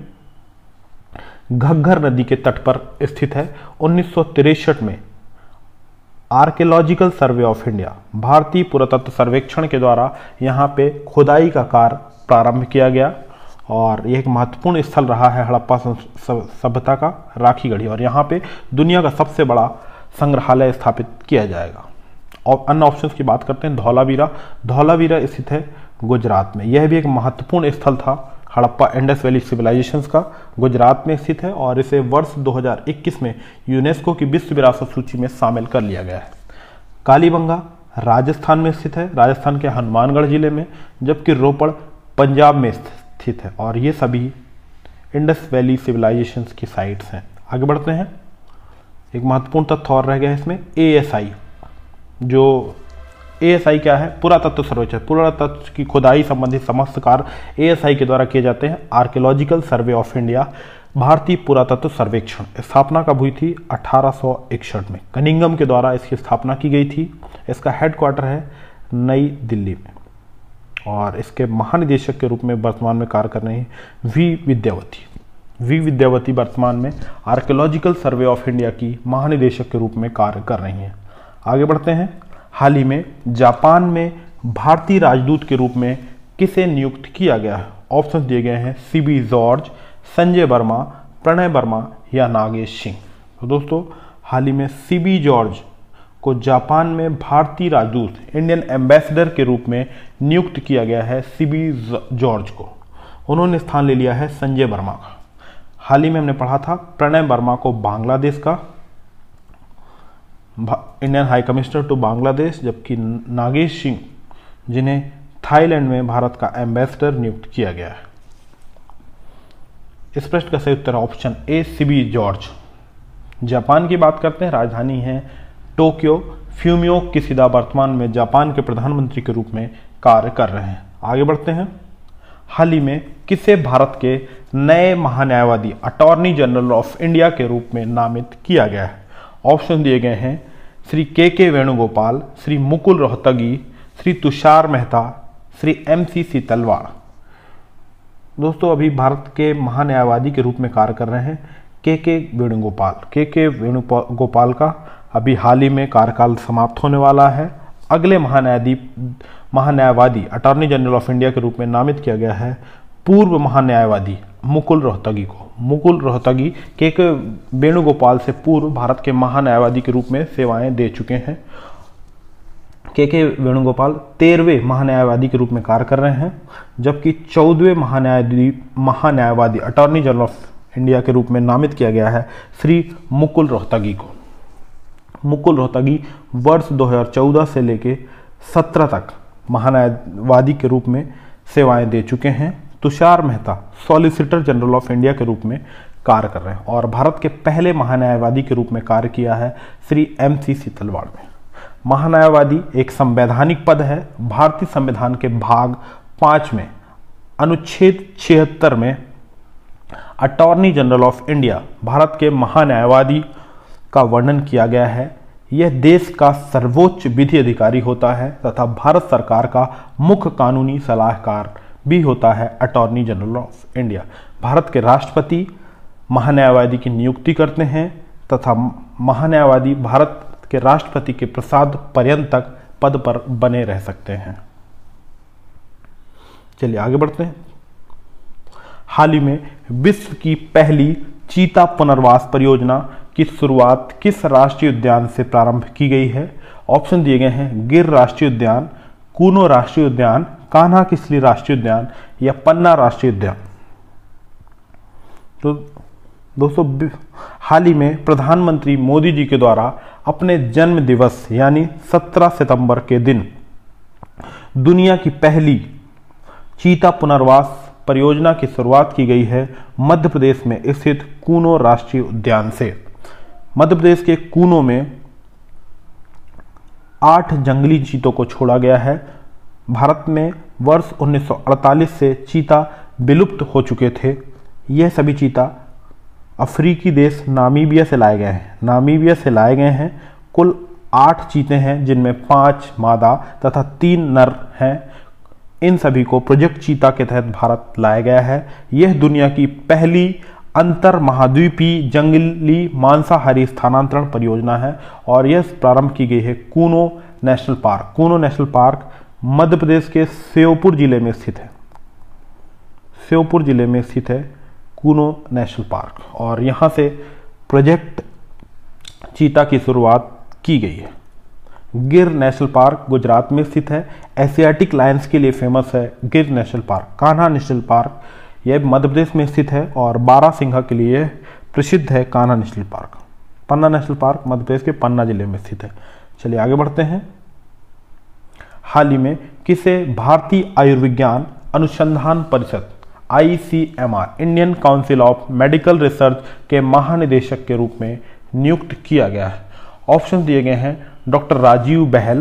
घग्गर नदी के तट पर स्थित है। उन्नीस सौ तिरसठ में आर्कियोलॉजिकल सर्वे ऑफ इंडिया, भारतीय पुरातत्व सर्वेक्षण के द्वारा यहाँ पे खुदाई का कार्य प्रारंभ किया गया और यह एक महत्वपूर्ण स्थल रहा है हड़प्पा सभ्यता का राखीगढ़ी, और यहाँ पे दुनिया का सबसे बड़ा संग्रहालय स्थापित किया जाएगा। और अन्य ऑप्शंस की बात करते हैं। धौलावीरा, धौलावीरा स्थित है गुजरात में। यह भी एक महत्वपूर्ण स्थल था हड़प्पा इंडस वैली सिविलाइजेशंस का, गुजरात में स्थित है और इसे वर्ष दो हज़ार इक्कीस में यूनेस्को की विश्व विरासत सूची में शामिल कर लिया गया है। कालीबंगा राजस्थान में स्थित है, राजस्थान के हनुमानगढ़ जिले में, जबकि रोपड़ पंजाब में स्थित है और ये सभी इंडस वैली सिविलाइजेशंस की साइट्स हैं। आगे बढ़ते हैं। एक महत्वपूर्ण तथ्य और रह गया है इसमें, ए एस आई। जो ए एस आई क्या है? पुरातत्व सर्वेक्षण, पुरातत्व की खुदाई संबंधित समस्त कार्य ए एस आई के द्वारा किए जाते हैं। आर्कियोलॉजिकल सर्वे ऑफ इंडिया, भारतीय पुरातत्व सर्वेक्षण, स्थापना कब हुई थी? अठारह सौ इकसठ में कनिंगम के द्वारा इसकी स्थापना की गई थी। इसका हेडक्वार्टर है नई दिल्ली में और इसके महानिदेशक के रूप में वर्तमान में कार्य कर रहे हैं वी विद्यावती। वी विद्यावती वर्तमान में आर्कियोलॉजिकल सर्वे ऑफ इंडिया की महानिदेशक के रूप में कार्य कर रही हैं। आगे बढ़ते हैं। हाल ही में जापान में भारतीय राजदूत के रूप में किसे नियुक्त किया गया है? ऑप्शन दिए गए हैं सीबी जॉर्ज, संजय वर्मा, प्रणय वर्मा या नागेश सिंह। तो दोस्तों हाल ही में सीबी जॉर्ज को जापान में भारतीय राजदूत, इंडियन एम्बेसडर के रूप में नियुक्त किया गया है। सीबी जॉर्ज को उन्होंने स्थान ले लिया है संजय वर्मा का। हाल ही में हमने पढ़ा था प्रणय वर्मा को बांग्लादेश का Indian High Commissioner to Bangladesh, जबकि नागेश सिंह जिन्हें थाईलैंड में भारत का एम्बेसडर नियुक्त किया गया है। इस प्रश्न का सही उत्तर option A C B George. Japan की बात करते हैं, राजधानी है टोक्यो। फ्यूमियो किशिदा वर्तमान में जापान के प्रधानमंत्री के रूप में कार्य कर रहे हैं। आगे बढ़ते हैं। हाल ही में किसे भारत के नए महान्यायवादी अटॉर्नी जनरल ऑफ इंडिया के रूप में नामित किया गया है? ऑप्शन दिए गए हैं Shri K K Venugopal, Shri Mukul Rohatgi, Shri Tushar Mehta, Shri M C Setalvad. दोस्तों अभी भारत के महान्यायवादी के रूप में कार्य कर रहे हैं के के वेणुगोपाल। के के वेणुगोपाल का अभी हाल ही में कार्यकाल समाप्त होने वाला है। अगले महान्यायाधी महान्यायवादी अटॉर्नी जनरल ऑफ इंडिया के रूप में नामित किया गया है पूर्व महान्यायवादी मुकुल रोहतगी को। मुकुल रोहतगी के के वेणुगोपाल से पूर्व भारत के महान्यायवादी के रूप में सेवाएं दे चुके हैं। के के वेणुगोपाल तेरहवें महान्यायवादी के रूप में कार्य कर रहे हैं, जबकि चौदहवें महान्यायवादी महान्यायवादी अटॉर्नी जनरल ऑफ इंडिया के रूप में नामित किया गया है श्री मुकुल रोहतगी को। मुकुल रोहतगी वर्ष दो हज़ार चौदह से लेके सत्रह तक महान्यायवादी के रूप में सेवाएं दे चुके हैं। Tushar Mehta Solicitor General of India के रूप में कार्य कर रहे हैं और भारत के पहले महान्यायवादी के रूप में कार्य किया है श्री एम सी सीतलवाड़ में। महान्यायवादी एक संवैधानिक पद है। भारतीय संविधान के भाग पांच में अनुच्छेद छिहत्तर में Attorney General of India Bharat के महान्यायवादी का वर्णन किया गया है। यह देश का सर्वोच्च विधि अधिकारी होता है तथा भारत सरकार का मुख्य कानूनी सलाहकार भी होता है Attorney General of India. Bharat के राष्ट्रपति महान्यायवादी की नियुक्ति करते हैं तथा महान्यायवादी भारत के राष्ट्रपति के प्रसाद पर्यंत तक पद पर बने रह सकते हैं। चलिए आगे बढ़ते हैं। हाल ही में विश्व की पहली चीता पुनर्वास परियोजना की शुरुआत किस राष्ट्रीय उद्यान से प्रारंभ की गई है? ऑप्शन दिए गए हैं गिर राष्ट्रीय उद्यान, कूनो राष्ट्रीय उद्यान, कान्हा किसली राष्ट्रीय उद्यान या पन्ना राष्ट्रीय उद्यान। तो दोस्तों हाल ही में प्रधानमंत्री मोदी जी के द्वारा अपने जन्म दिवस यानी सत्रह सितंबर के दिन दुनिया की पहली चीता पुनर्वास परियोजना की शुरुआत की गई है मध्य प्रदेश में स्थित कूनो राष्ट्रीय उद्यान से। मध्य प्रदेश के कूनो में आठ जंगली चीतों को छोड़ा गया है। भारत में वर्ष उन्नीस सौ अड़तालीस से चीता विलुप्त हो चुके थे। यह सभी चीता अफ्रीकी देश नामीबिया से लाए गए हैं। नामीबिया से लाए गए हैं। कुल आठ चीते हैं जिनमें पांच मादा तथा तीन नर हैं। इन सभी को प्रोजेक्ट चीता के तहत भारत लाया गया है। यह दुनिया की पहली अंतर महाद्वीपीय जंगली मांसाहारी स्थानांतरण परियोजना है और यह प्रारंभ की गई है Kuno National Park. Kuno National Park Madhya Pradesh के श्योपुर जिले में स्थित है। श्योपुर जिले में स्थित है कूनो नेशनल पार्क और यहां से प्रोजेक्ट चीता की शुरुआत की गई है। गिर नेशनल पार्क गुजरात में स्थित है। एशियाटिक लायंस के लिए फेमस है Gir National Park. Kanha National Park यह मध्य प्रदेश में स्थित है और बारहसिंघा के लिए प्रसिद्ध है Kanha National Park. Panna National Park Madhya Pradesh के पन्ना जिले में स्थित है। चलिए आगे बढ़ते हैं। हाल ही में किसे भारतीय आयुर्विज्ञान अनुसंधान परिषद I C M R Indian Council of Medical Research के महानिदेशक के रूप में नियुक्त किया गया है? ऑप्शन दिए गए हैं doctor Rajiv Bahl,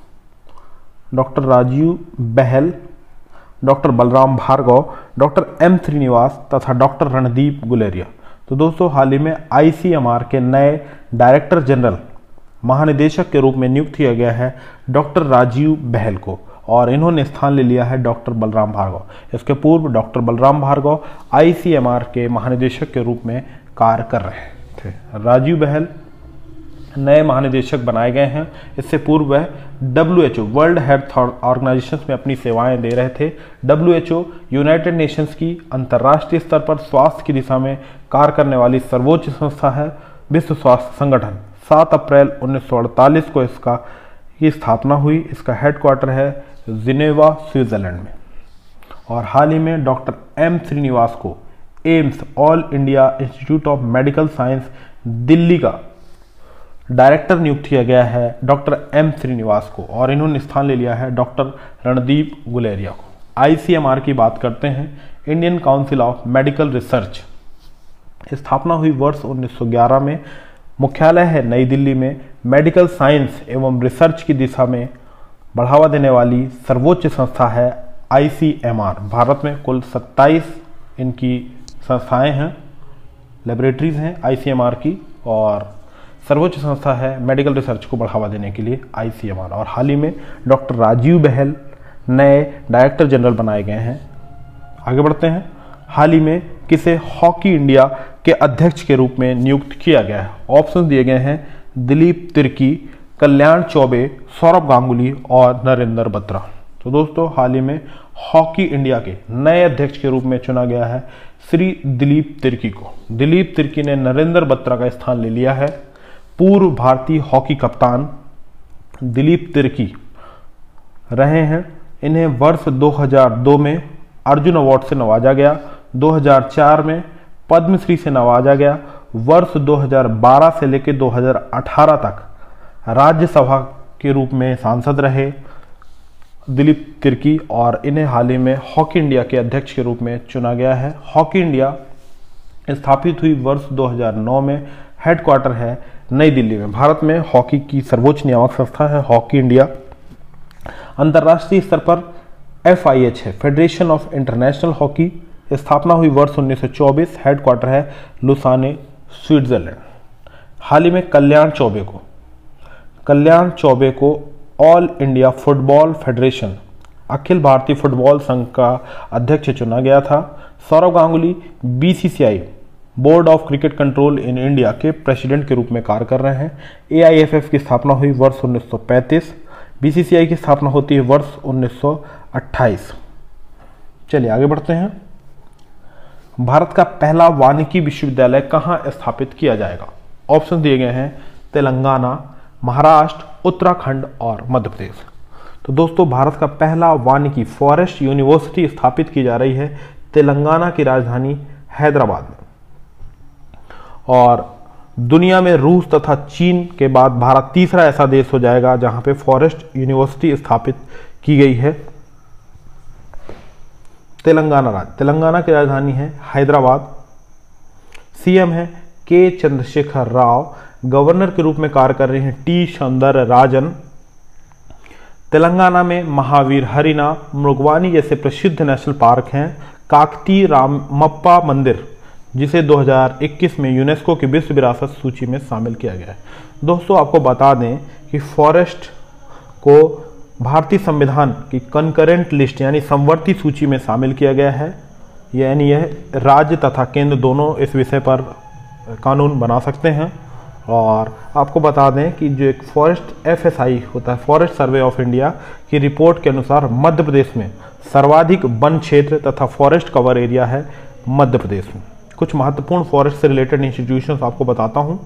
doctor Rajiv Bahl, doctor Balram Bhargava, doctor M Srinivas तथा डॉक्टर रणदीप गुलेरिया। तो दोस्तों हाल ही में आई सी एम आर के नए डायरेक्टर जनरल महानिदेशक के रूप में नियुक्त किया गया है डॉक्टर राजीव बहल को और इन्होंने स्थान ले लिया है डॉक्टर बलराम भार्गव। इसके पूर्व doctor Balram Bhargava I C M R के महानिदेशक के रूप में कार्य कर रहे थे। राजीव बहल नए महानिदेशक बनाए गए हैं। इससे पूर्व वह W H O World Health Organization में अपनी सेवाएं दे रहे थे। W H O United Nations की अंतर्राष्ट्रीय स्तर पर स्वास्थ्य की दिशा में कार्य करने वाली सर्वोच्च संस्था है। विश्व स्वास्थ्य संगठन सात अप्रैल उन्नीस सौ अड़तालीस को इसका की स्थापना हुई। इसका हेडक्वार्टर है जिनेवा स्विट्जरलैंड में। और हाल ही में डॉक्टर एम श्रीनिवास को AIIMS All India Institute of Medical Science Delhi का डायरेक्टर नियुक्त किया गया है डॉक्टर एम श्रीनिवास को और इन्होंने स्थान ले लिया है डॉक्टर रणदीप गुलेरिया को। आईसीएमआर की बात करते हैं, Indian Council of Medical Research, स्थापना हुई वर्ष उन्नीस सौ ग्यारह में, मुख्यालय है नई दिल्ली में। मेडिकल साइंस एवं रिसर्च की दिशा में बढ़ावा देने वाली सर्वोच्च संस्था है आईसीएमआर। भारत में कुल सत्ताईस इनकी संस्थाएं हैं, लेबोरेटरीज हैं आईसीएमआर की, और सर्वोच्च संस्था है मेडिकल रिसर्च को बढ़ावा देने के लिए आईसीएमआर। और हाल ही में डॉक्टर राजीव बहल नए डायरेक्टर जनरल बनाए गए हैं। आगे बढ़ते हैं, हाल ही में किसे हॉकी इंडिया के अध्यक्ष के रूप में नियुक्त किया गया है? ऑप्शन दिए गए हैं दिलीप तिर्की, कल्याण चौबे, सौरभ गांगुली और नरेंद्र बत्रा। तो दोस्तों हाल ही में हॉकी इंडिया के नए अध्यक्ष के रूप में चुना गया है श्री दिलीप तिर्की को। दिलीप तिर्की ने नरेंद्र बत्रा का स्थान ले लिया है। पूर्व भारतीय हॉकी कप्तान दिलीप तिर्की रहे हैं। इन्हें वर्ष दो हज़ार दो में अर्जुन अवार्ड से नवाजा गया, दो हज़ार चार में पद्मश्री से नवाजा गया, वर्ष दो हज़ार बारह से लेकर दो हज़ार अठारह तक राज्यसभा के रूप में सांसद रहे दिलीप तिर्की, और इन्हें हाल ही में हॉकी इंडिया के अध्यक्ष के रूप में चुना गया है। हॉकी इंडिया स्थापित हुई वर्ष दो हज़ार नौ में, हेडक्वार्टर है नई दिल्ली में। भारत में हॉकी की सर्वोच्च नियामक संस्था है हॉकी इंडिया। अंतर्राष्ट्रीय स्तर पर एफ आई एच है, फेडरेशन ऑफ इंटरनेशनल हॉकी, स्थापना हुई वर्ष उन्नीस सौ चौबीस, हेडक्वार्टर है लुसाने स्विट्जरलैंड। हाल ही में कल्याण चौबे को कल्याण चौबे को ऑल इंडिया फुटबॉल फेडरेशन, अखिल भारतीय फुटबॉल संघ का अध्यक्ष चुना गया था। Sourav Ganguly BCCI, Board of Cricket Control in India के प्रेसिडेंट के रूप में कार्य कर रहे हैं। एआईएफएफ की स्थापना हुई वर्ष उन्नीस सौ पैंतीस, बीसीसीआई की स्थापना होती है वर्ष उन्नीस सौ अट्ठाईस। चलिए आगे बढ़ते हैं। भारत का पहला वानिकी विश्वविद्यालय कहां स्थापित किया जाएगा? ऑप्शन दिए गए हैं तेलंगाना, महाराष्ट्र, उत्तराखंड और मध्य प्रदेश। तो दोस्तों भारत का पहला वानिकी फॉरेस्ट यूनिवर्सिटी स्थापित की जा रही है तेलंगाना की राजधानी हैदराबाद में, और दुनिया में रूस तथा चीन के बाद भारत तीसरा ऐसा देश हो जाएगा जहां पे फॉरेस्ट यूनिवर्सिटी स्थापित की गई है। तेलंगाना राज्य, तेलंगाना की राजधानी है हैदराबाद। सीएम है के चंद्रशेखर राव, गवर्नर के रूप में कार्य कर रहे हैं टी सौंदर राजन। तेलंगाना में महावीर हरिना, मृगवानी जैसे प्रसिद्ध नेशनल पार्क हैं। काकती रामप्पा मंदिर, जिसे दो हज़ार इक्कीस में यूनेस्को की विश्व विरासत सूची में शामिल किया गया है। दोस्तों आपको बता दें कि फॉरेस्ट को भारतीय संविधान की कंकरेंट लिस्ट यानी समवर्ती सूची में शामिल किया गया है, यानी यह राज्य तथा केंद्र दोनों इस विषय पर कानून बना सकते हैं। और आपको बता दें कि जो एक फॉरेस्ट एफएसआई होता है, फॉरेस्ट सर्वे ऑफ इंडिया की रिपोर्ट के अनुसार मध्य प्रदेश में सर्वाधिक वन क्षेत्र तथा फॉरेस्ट कवर एरिया है मध्य प्रदेश में। कुछ महत्वपूर्ण फॉरेस्ट से रिलेटेड इंस्टीट्यूशंस आपको बताता हूं।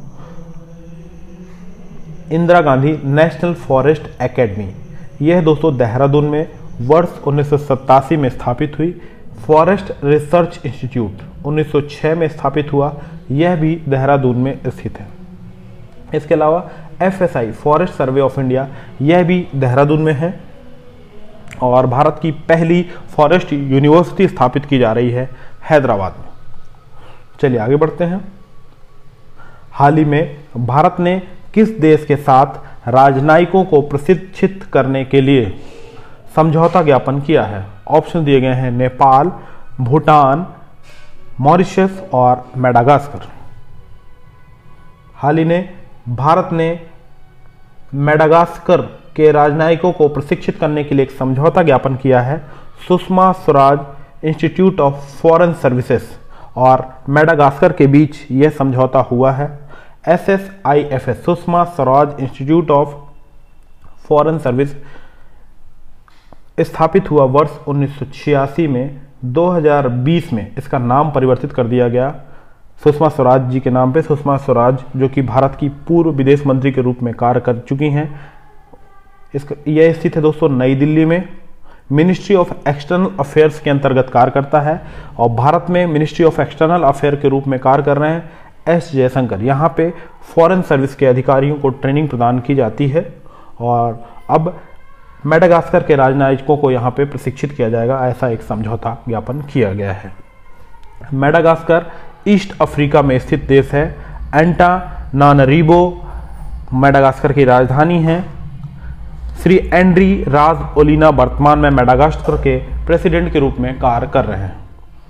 Indira Gandhi National Forest Academy, यह दोस्तों देहरादून में वर्ष उन्नीस सौ सत्तासी में स्थापित हुई। फॉरेस्ट रिसर्च इंस्टीट्यूट उन्नीस सौ छह में स्थापित हुआ, यह भी देहरादून में स्थित है। इसके अलावा FSI Forest Survey of India, यह भी देहरादून में है। और भारत की पहली फॉरेस्ट यूनिवर्सिटी स्थापित की जा रही है हैदराबाद में। चलिए आगे बढ़ते हैं। हाल ही में भारत ने किस देश के साथ राजनयिकों को प्रशिक्षित करने के लिए समझौता ज्ञापन किया है? ऑप्शन दिए गए हैं नेपाल, भूटान, मॉरिशस और मेडागास्कर। हाल ही में भारत ने मेडागास्कर के राजनयिकों को प्रशिक्षित करने के लिए एक समझौता ज्ञापन किया है। Sushma Swaraj Institute of Foreign Services और मेडागास्कर के बीच यह समझौता हुआ है। S S I F S Sushma Swaraj Institute of Foreign Service स्थापित हुआ वर्ष उन्नीस सौ छियासी में। दो हज़ार बीस में इसका नाम परिवर्तित कर दिया गया सुषमा स्वराज जी के नाम पे। सुषमा स्वराज जो कि भारत की पूर्व विदेश मंत्री के रूप में कार्य कर चुकी हैं। इसका यह स्थित है दोस्तों नई दिल्ली में। मिनिस्ट्री ऑफ एक्सटर्नल अफेयर्स के अंतर्गत कार्य करता है और भारत में मिनिस्ट्री ऑफ एक्सटर्नल अफेयर के रूप में कार्य कर रहे हैं एस जयशंकर। यहाँ पे फॉरेन सर्विस के अधिकारियों को ट्रेनिंग प्रदान की जाती है और अब मेडागास्कर के राजनयिकों को यहाँ पे प्रशिक्षित किया जाएगा, ऐसा एक समझौता ज्ञापन किया गया है। मेडागास्कर ईस्ट अफ्रीका में स्थित देश है। एंटानानरीवो मेडागास्कर की राजधानी है। श्री एंड्री राज ओलिना वर्तमान में मेडागास्कर के प्रेसिडेंट के रूप में कार्य कर रहे हैं।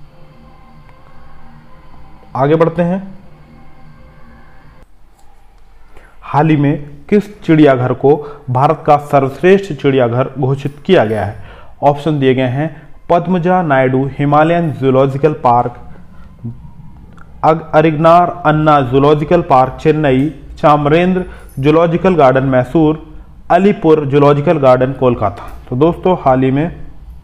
आगे बढ़ते हैं। हाल ही में किस चिड़ियाघर को भारत का सर्वश्रेष्ठ चिड़ियाघर घोषित किया गया है? ऑप्शन दिए गए हैं Padmaja Naidu Himalayan Zoological Park, Arignar Anna Zoological Park Chennai, Chamarajendra Zoological Garden Mysore, Alipore Zoological Garden Kolkata. तो दोस्तों हाल ही में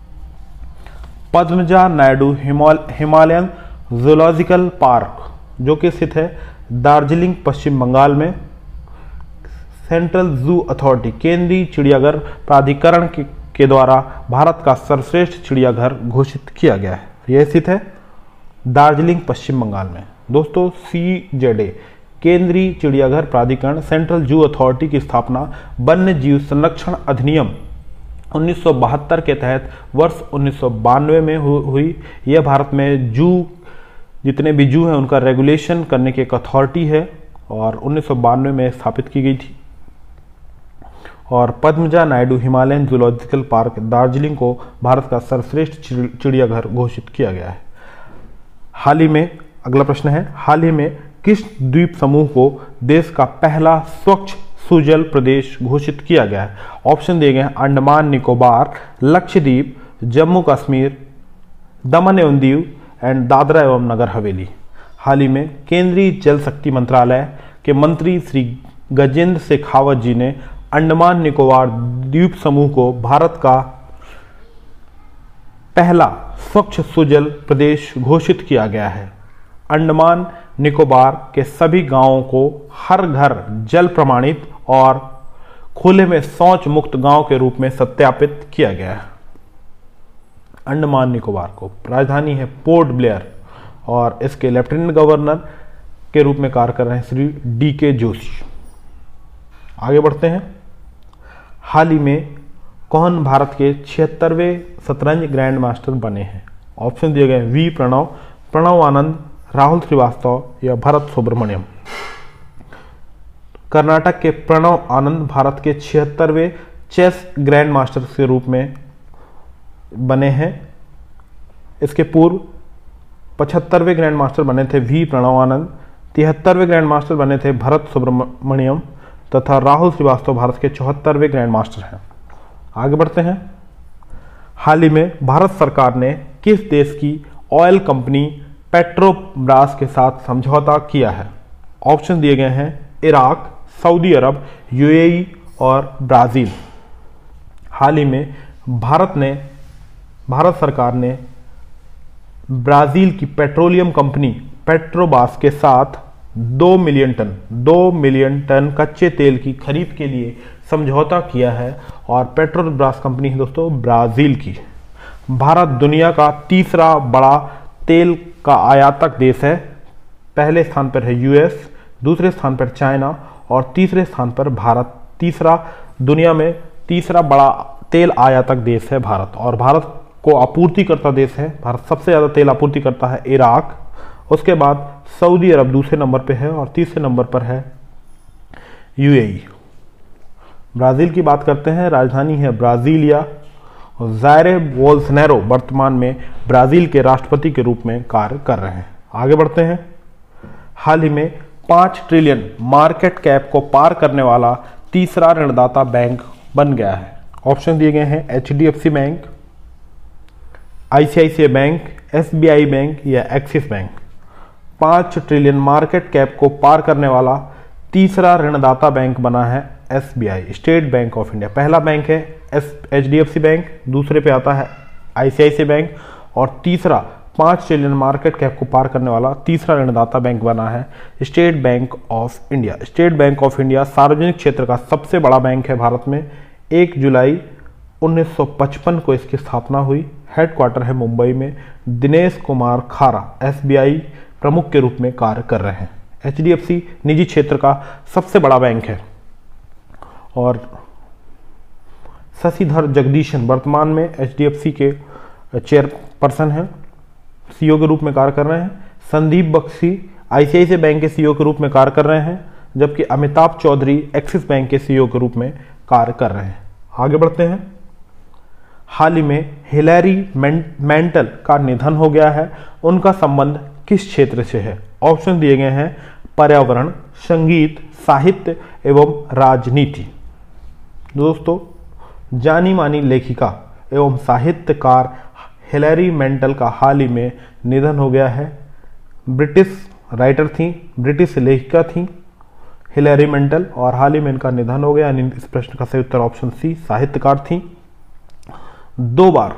पद्मजा नायडू हिमालयन जूलॉजिकल पार्क जो कि स्थित है दार्जिलिंग पश्चिम बंगाल में, सेंट्रल जू अथॉरिटी केंद्रीय चिड़ियाघर प्राधिकरण के, के द्वारा भारत का सर्वश्रेष्ठ चिड़ियाघर घोषित किया गया है। यह स्थित है दार्जिलिंग पश्चिम बंगाल में। दोस्तों सी जेड ए केंद्रीय चिड़ियाघर प्राधिकरण सेंट्रल जू अथॉरिटी की स्थापना वन्य जीव संरक्षण अधिनियम उन्नीस सौ बहत्तर के तहत वर्ष उन्नीस सौ बानवे में हुई। यह भारत में जू जितने भी जू हैं उनका रेगुलेशन करने की एक अथॉरिटी है और उन्नीस सौ बानवे में स्थापित की गई थी। और पद्मजा नायडू हिमालयन जूलॉजिकल पार्क दार्जिलिंग को भारत का सर्वश्रेष्ठ चिड़ियाघर घोषित किया गया है। हाल ही में अगला प्रश्न है, हाल ही में किस द्वीप समूह को देश का पहला स्वच्छ सुजल प्रदेश घोषित किया गया है? ऑप्शन दिए गए हैं अंडमान निकोबार, लक्षद्वीप, जम्मू कश्मीर, दमन एवं दीव एंड दादरा एवं नगर हवेली। हाल ही में केंद्रीय जल शक्ति मंत्रालय के मंत्री श्री गजेंद्र शेखावत जी ने अंडमान निकोबार द्वीप समूह को भारत का पहला स्वच्छ सुजल प्रदेश घोषित किया गया है। अंडमान निकोबार के सभी गांवों को हर घर जल प्रमाणित और खुले में शौच मुक्त गांव के रूप में सत्यापित किया गया है। अंडमान निकोबार को राजधानी है पोर्ट ब्लेयर और इसके लेफ्टिनेंट गवर्नर के रूप में कार्य कर रहे हैं श्री डी के जोशी। आगे बढ़ते हैं। हाल ही में कौन भारत के छिहत्तरवें शतरंज ग्रैंड मास्टर बने हैं? ऑप्शन दिए गए वी प्रणव, प्रणव आनंद, राहुल श्रीवास्तव या भरत सुब्रमण्यम। कर्नाटक के प्रणव आनंद भारत के छिहत्तरवें चेस ग्रैंड मास्टर के रूप में बने हैं। इसके पूर्व पचहत्तरवें ग्रैंड मास्टर बने थे वी प्रणव आनंद, तिहत्तरवें ग्रैंड मास्टर बने थे भरत सुब्रमण्यम तथा राहुल श्रीवास्तव भारत के चौहत्तरवें ग्रैंड मास्टर हैं। आगे बढ़ते हैं। हाल ही में भारत सरकार ने किस देश की ऑयल कंपनी पेट्रोब्रास के साथ समझौता किया है? ऑप्शन दिए गए हैं इराक, सऊदी अरब, यूएई और ब्राजील। हाल ही में भारत ने भारत सरकार ने ब्राजील की पेट्रोलियम कंपनी पेट्रोब्रास के साथ दो मिलियन टन दो मिलियन टन कच्चे तेल की खरीद के लिए समझौता किया है और पेट्रोब्रास कंपनी है दोस्तों ब्राजील की। भारत दुनिया का तीसरा बड़ा तेल का आयातक देश है। पहले स्थान पर है यूएस, दूसरे स्थान पर चाइना और तीसरे स्थान पर भारत। तीसरा दुनिया में तीसरा बड़ा तेल आयातक देश है भारत और भारत को आपूर्ति करता देश है। भारत सबसे ज़्यादा तेल आपूर्ति करता है इराक, उसके बाद सऊदी अरब दूसरे नंबर पे है और तीसरे नंबर पर है यूएई। ब्राजील की बात करते हैं, राजधानी है ब्राजीलिया। जायरे बोल्सोनारो वर्तमान में ब्राजील के राष्ट्रपति के रूप में कार्य कर रहे हैं। आगे बढ़ते हैं। हाल ही में पाँच ट्रिलियन मार्केट कैप को पार करने वाला तीसरा ऋणदाता बैंक बन गया है। ऑप्शन दिए गए हैं H D F C bank, ICICI bank, SBI bank या एक्सिस बैंक। पाँच ट्रिलियन मार्केट कैप को पार करने वाला तीसरा ऋणदाता बैंक बना है SBI, State Bank of India. पहला बैंक है एचडीएफसी बैंक, दूसरे पे आता है आईसीआईसीआई बैंक और तीसरा पाँच ट्रिलियन मार्केट कैप को पार करने वाला तीसरा ऋणदाता बैंक बना है State Bank of India. State Bank of India सार्वजनिक क्षेत्र का सबसे बड़ा बैंक है भारत में। एक जुलाई उन्नीस सौ पचपन को इसकी स्थापना हुई। हेडक्वार्टर है मुंबई में। दिनेश कुमार खारा एसबीआई प्रमुख के रूप में कार्य कर रहे हैं। एच डी एफ सी निजी क्षेत्र का सबसे बड़ा बैंक है और शशिधर जगदीशन वर्तमान में एच डी एफ सी के चेयरपर्सन हैं, सीईओ के रूप में कार्य कर रहे हैं। Sandeep Bakhshi I C I C I bank के सीईओ के रूप में कार्य कर रहे हैं, जबकि अमिताभ चौधरी एक्सिस बैंक के सीईओ के रूप में कार्य कर रहे हैं। आगे बढ़ते हैं। हाल ही में हिलैरी मेंटल का निधन हो गया है। उनका संबंध किस क्षेत्र से है? ऑप्शन दिए गए हैं पर्यावरण, संगीत, साहित्य एवं राजनीति। दोस्तों, जानी मानी लेखिका एवं साहित्यकार हिलैरी मेंटल का हाल ही में निधन हो गया है। ब्रिटिश राइटर थी, ब्रिटिश लेखिका थी हिलैरी मेंटल, और हाल ही में इनका निधन हो गया। इस प्रश्न का सही उत्तर ऑप्शन सी, साहित्यकार थी। दो बार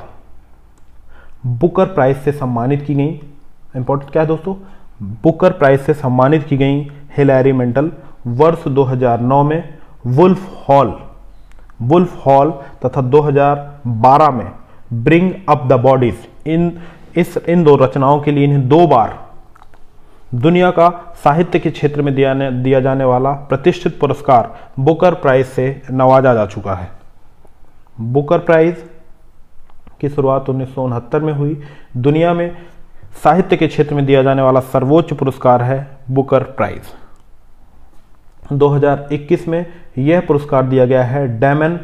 बुकर प्राइज से सम्मानित की गई। इंपॉर्टेंट क्या है दोस्तों? बुकर प्राइज से सम्मानित की गई हिलैरी मेंटल वर्ष दो हज़ार नौ में वुल्फ हॉल वुल्फ हॉल तथा दो हज़ार बारह में ब्रिंग अप द बॉडीज। इन इस इन दो रचनाओं के लिए इन्हें दो बार दुनिया का साहित्य के क्षेत्र में दिया, दिया जाने वाला प्रतिष्ठित पुरस्कार बुकर प्राइज से नवाजा जा चुका है। बुकर प्राइज की शुरुआत उन्नीस सौ उनहत्तर में हुई। दुनिया में साहित्य के क्षेत्र में दिया जाने वाला सर्वोच्च पुरस्कार है बुकर प्राइज। दो हज़ार इक्कीस में यह पुरस्कार दिया गया है डैमन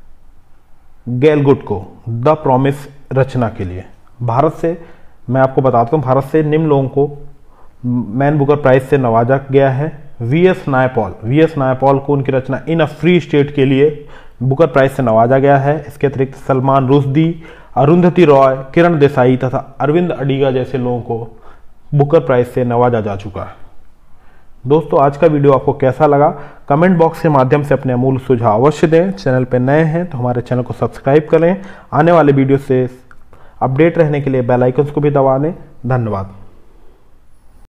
गैलगुड को द प्रॉमिस रचना के लिए। भारत से मैं आपको बताता हूं, भारत से निम्न लोगों को मैन बुकर प्राइज से नवाजा गया है। V S Naipaul V S Naipaul को उनकी रचना इन अ फ्री स्टेट के लिए बुकर प्राइज से नवाजा गया है। इसके अतिरिक्त सलमान रुश्दी, अरुंधति रॉय, किरण देसाई तथा अरविंद अडिगा जैसे लोगों को बुकर प्राइज से नवाजा जा चुका है। दोस्तों, आज का वीडियो आपको कैसा लगा? कमेंट बॉक्स के माध्यम से अपने अमूल्य सुझाव अवश्य दें। चैनल पर नए हैं तो हमारे चैनल को सब्सक्राइब करें। आने वाले वीडियो से अपडेट रहने के लिए बेल आइकन को भी दबा दें। धन्यवाद।